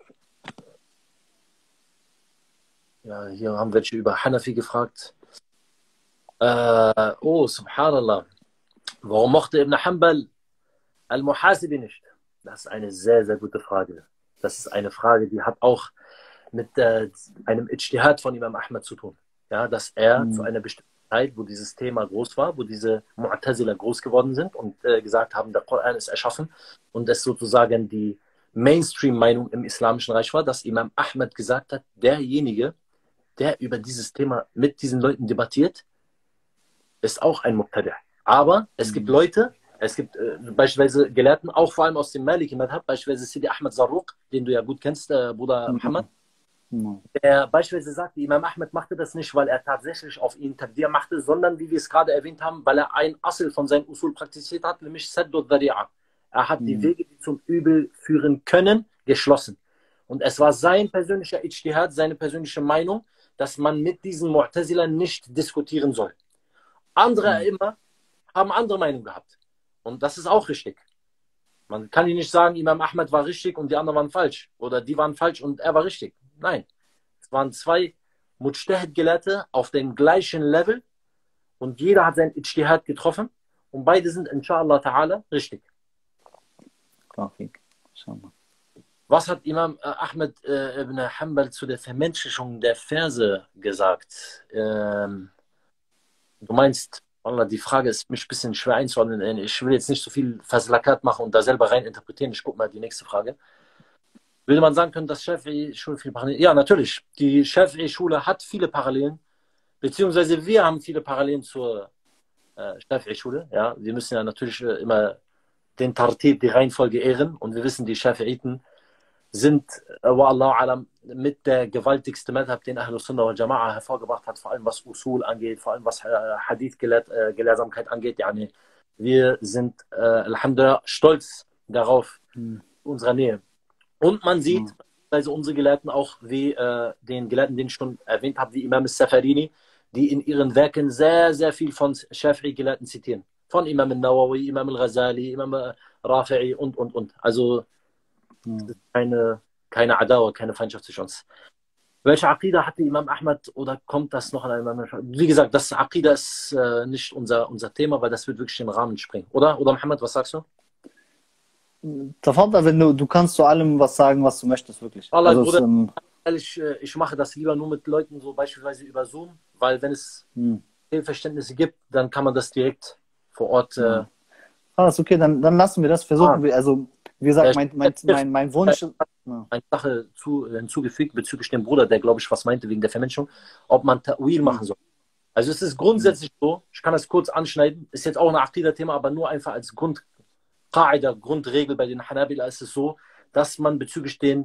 Ja, hier haben welche über Hanafi gefragt. Äh, oh, subhanallah. Warum mochte Ibn Hanbal Al-Muhasibi nicht? Das ist eine sehr, sehr gute Frage. Das ist eine Frage, die hat auch mit äh, einem Ijtihad von Imam Ahmad zu tun. Ja, dass er mhm. zu einer bestimmten Zeit, wo dieses Thema groß war, wo diese Mu'tazila groß geworden sind und äh, gesagt haben, der Koran ist erschaffen und es sozusagen die Mainstream-Meinung im Islamischen Reich war, dass Imam Ahmad gesagt hat, derjenige, der über dieses Thema mit diesen Leuten debattiert, ist auch ein Muqtadi'. Aber es mhm. gibt Leute, es gibt äh, beispielsweise Gelehrten, auch vor allem aus dem Maliki-Madhab, beispielsweise Sidi Ahmad Zarruq, den du ja gut kennst, äh, Bruder mhm. Muhammad, mhm. der beispielsweise sagt, Imam Ahmad machte das nicht, weil er tatsächlich auf ihn Tabdir machte, sondern, wie wir es gerade erwähnt haben, weil er ein Asl von seinen Usul praktiziert hat, nämlich Saddu Dhari'a. Er hat mhm. die Wege, die zum Übel führen können, geschlossen. Und es war sein persönlicher Ijtihad, seine persönliche Meinung, dass man mit diesen Mu'tazila nicht diskutieren soll. Andere mhm. immer haben andere Meinung gehabt. Und das ist auch richtig. Man kann nicht sagen, Imam Ahmad war richtig und die anderen waren falsch. Oder die waren falsch und er war richtig. Nein. Es waren zwei Mujtahid-Gelehrte auf dem gleichen Level und jeder hat sein Ijtihad getroffen und beide sind inshallah ta'ala richtig. Was hat Imam Ahmad äh, ibn Hanbal zu der Vermenschlichung der Verse gesagt? Ähm, du meinst, Allah, die Frage ist mich ein bisschen schwer einzuordnen. Ich will jetzt nicht so viel Faslakat machen und da selber rein interpretieren. Ich gucke mal die nächste Frage. Würde man sagen können, dass Shafi'i-Schule viele Parallelen? Ja, natürlich. Die Shafi'i-Schule hat viele Parallelen, beziehungsweise wir haben viele Parallelen zur äh, Shafi'i-Schule. Ja, wir müssen ja natürlich äh, immer den Tartib, die Reihenfolge ehren und wir wissen, die Shafi'iten sind, äh, Wallahu alam, mit der gewaltigste Madhab, den Ahlus Sunnah wal Jama'a hervorgebracht hat, vor allem was Usul angeht, vor allem was äh, Hadith-Gelehrsamkeit angeht. Yani, wir sind, äh, Alhamdulillah, stolz darauf, mhm. unserer Nähe. Und man sieht, mhm. also unsere Gelehrten auch, wie äh, den Gelehrten, den ich schon erwähnt habe, wie Imam al-Safarini, die in ihren Werken sehr, sehr viel von Shafi'i-Gelehrten zitieren. Von Imam al-Nawawi, Imam al-Ghazali, Imam al-Rafi'i und, und, und. Also, das ist keine, keine Adawa, keine Feindschaft zwischen uns. Welche Aqida hatte Imam Ahmad oder kommt das noch an einem? Wie gesagt, das Aqida ist äh, nicht unser, unser Thema, weil das wird wirklich den Rahmen sprengen. Oder? Oder Muhammad, was sagst du? Tafadda, wenn du, du kannst zu allem was sagen, was du möchtest, wirklich. Allah, also Bruder, es, ähm, ehrlich, ich mache das lieber nur mit Leuten, so beispielsweise über Zoom, weil wenn es hm. Fehlverständnisse gibt, dann kann man das direkt vor Ort. Äh, ja. Alles okay, dann, dann lassen wir das, versuchen ah. wir, also wie gesagt, mein, mein, mein, mein Wunsch ist... Ja. Eine Sache zu, hinzugefügt bezüglich dem Bruder, der, glaube ich, was meinte wegen der Vermenschung, ob man Ta'wil machen soll. Also es ist grundsätzlich so, ich kann das kurz anschneiden, ist jetzt auch ein Aqida-Thema, aber nur einfach als Grund, Qa'ida, Grundregel bei den Hanabila ist es so, dass man bezüglich den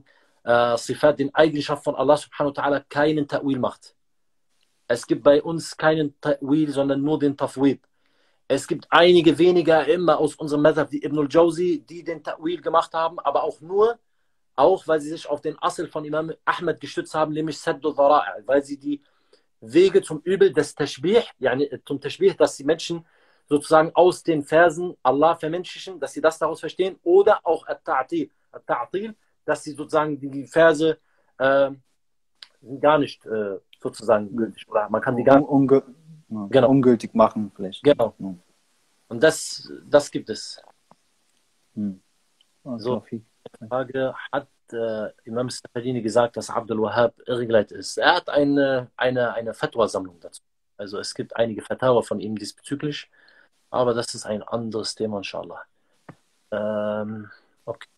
äh, Sifat, den Eigenschaften von Allah subhanahu wa ta'ala, keinen Ta'wil macht. Es gibt bei uns keinen Ta'wil, sondern nur den Tafwid. Es gibt einige weniger immer aus unserem Madhab, wie Ibn al-Jawzi, die den Ta'wil gemacht haben, aber auch nur, auch weil sie sich auf den Asl von Imam Ahmed gestützt haben, nämlich Saddu Dhara'a, weil sie die Wege zum Übel des Tashbih, yani zum Tashbih, dass die Menschen sozusagen aus den Versen Allah vermenschlichen, dass sie das daraus verstehen, oder auch At-Ta'til, At-Ta'til, dass sie sozusagen die Verse äh, gar nicht äh, sozusagen gültig, oder man kann die gar nicht Unge ja, genau. ungültig machen vielleicht. Genau. Ja. Und das, das gibt es. Hm. So, die Frage, hat äh, Imam Safarini gesagt, dass Abdul Wahhab irregeleitet ist? Er hat eine, eine, eine Fatwa-Sammlung dazu. Also es gibt einige Fatawa von ihm diesbezüglich, aber das ist ein anderes Thema, inshallah. Ähm, okay.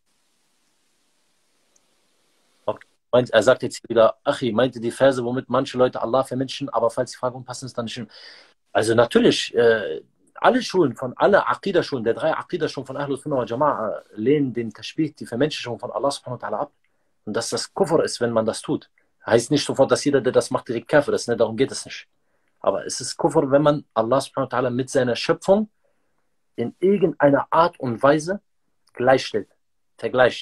okay. Meint, er sagt jetzt wieder, Achi, meinte die Verse, womit manche Leute Allah vermenschen, aber falls die Frage unpassend ist, dann nicht. Also natürlich, äh, alle Schulen, von alle Aqidah-Schulen, der drei Aqidah-Schulen von Ahlus Sunnah wa Jama'a lehnen den Tashbih, die Vermenschlichung von Allah subhanahu wa ta'ala ab. Und dass das Kufr ist, wenn man das tut. Heißt nicht sofort, dass jeder, der das macht, direkt Kafir ist. Ne? Darum geht es nicht. Aber es ist Kufr, wenn man Allah subhanahu wa ta'ala mit seiner Schöpfung in irgendeiner Art und Weise gleichstellt, vergleicht.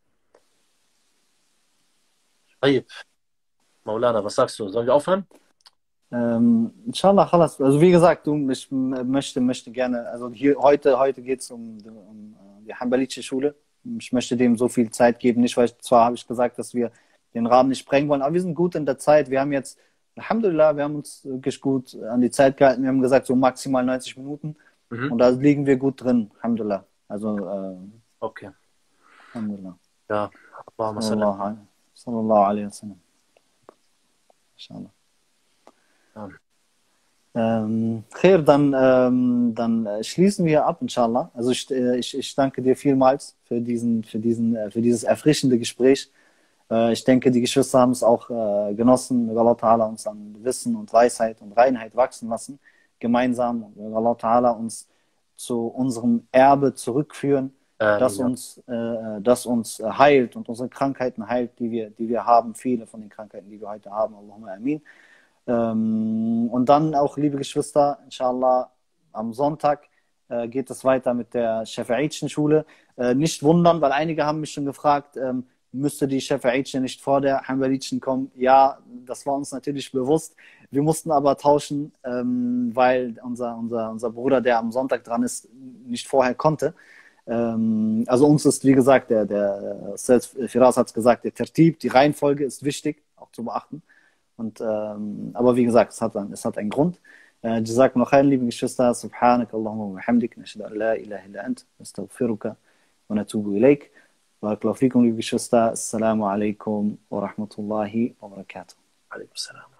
Tayyib. Maulana, was sagst du? Sollen wir aufhören? Ähm, inshallah, khalas. Also wie gesagt, du, ich möchte, möchte gerne, also hier heute, heute geht es um, um die Hanbalitische Schule. Ich möchte dem so viel Zeit geben, nicht, weil ich, zwar habe ich gesagt, dass wir den Rahmen nicht sprengen wollen, aber wir sind gut in der Zeit. Wir haben jetzt, Alhamdulillah, wir haben uns wirklich gut an die Zeit gehalten. Wir haben gesagt, so maximal neunzig Minuten. Mhm. Und da liegen wir gut drin, Alhamdulillah. Also, äh, okay. Alhamdulillah. Ja, Sallallahu alaihi wa sallam. Inshallah. Ja. Ähm, Khair, dann, ähm, dann schließen wir ab, inshallah. Also ich, ich, ich danke dir vielmals für, diesen, für, diesen, für dieses erfrischende Gespräch. Äh, ich denke, die Geschwister haben es auch äh, genossen, möge Allah Ta'ala uns an Wissen und Weisheit und Reinheit wachsen lassen, gemeinsam. Und möge Allah Ta'ala uns zu unserem Erbe zurückführen, äh, das, ja. uns, äh, das uns heilt und unsere Krankheiten heilt, die wir, die wir haben, viele von den Krankheiten, die wir heute haben. Allahumma amin. Ähm, und dann auch, liebe Geschwister, inshallah, am Sonntag äh, geht es weiter mit der Schafa'itschen Schule. Äh, nicht wundern, weil einige haben mich schon gefragt, ähm, müsste die Schafa'itsche nicht vor der Hanbalitschen kommen? Ja, das war uns natürlich bewusst. Wir mussten aber tauschen, ähm, weil unser, unser, unser Bruder, der am Sonntag dran ist, nicht vorher konnte. Ähm, also uns ist, wie gesagt, der, der Firas hat es gesagt, der Tertib, die Reihenfolge ist wichtig, auch zu beachten. Und, ähm, aber wie gesagt, es hat, ein, es hat einen Grund. Jazakum khairan, liebe Geschwister. Subhanak Allahumma wa bihamdik. Nashhadu an la ilaha illa ant. Nastaghfiruka wa natubu ilayk. Barakallahu fikum, liebe Geschwister. Assalamu alaikum wa rahmatullahi wa barakatuh. Alaikum salam.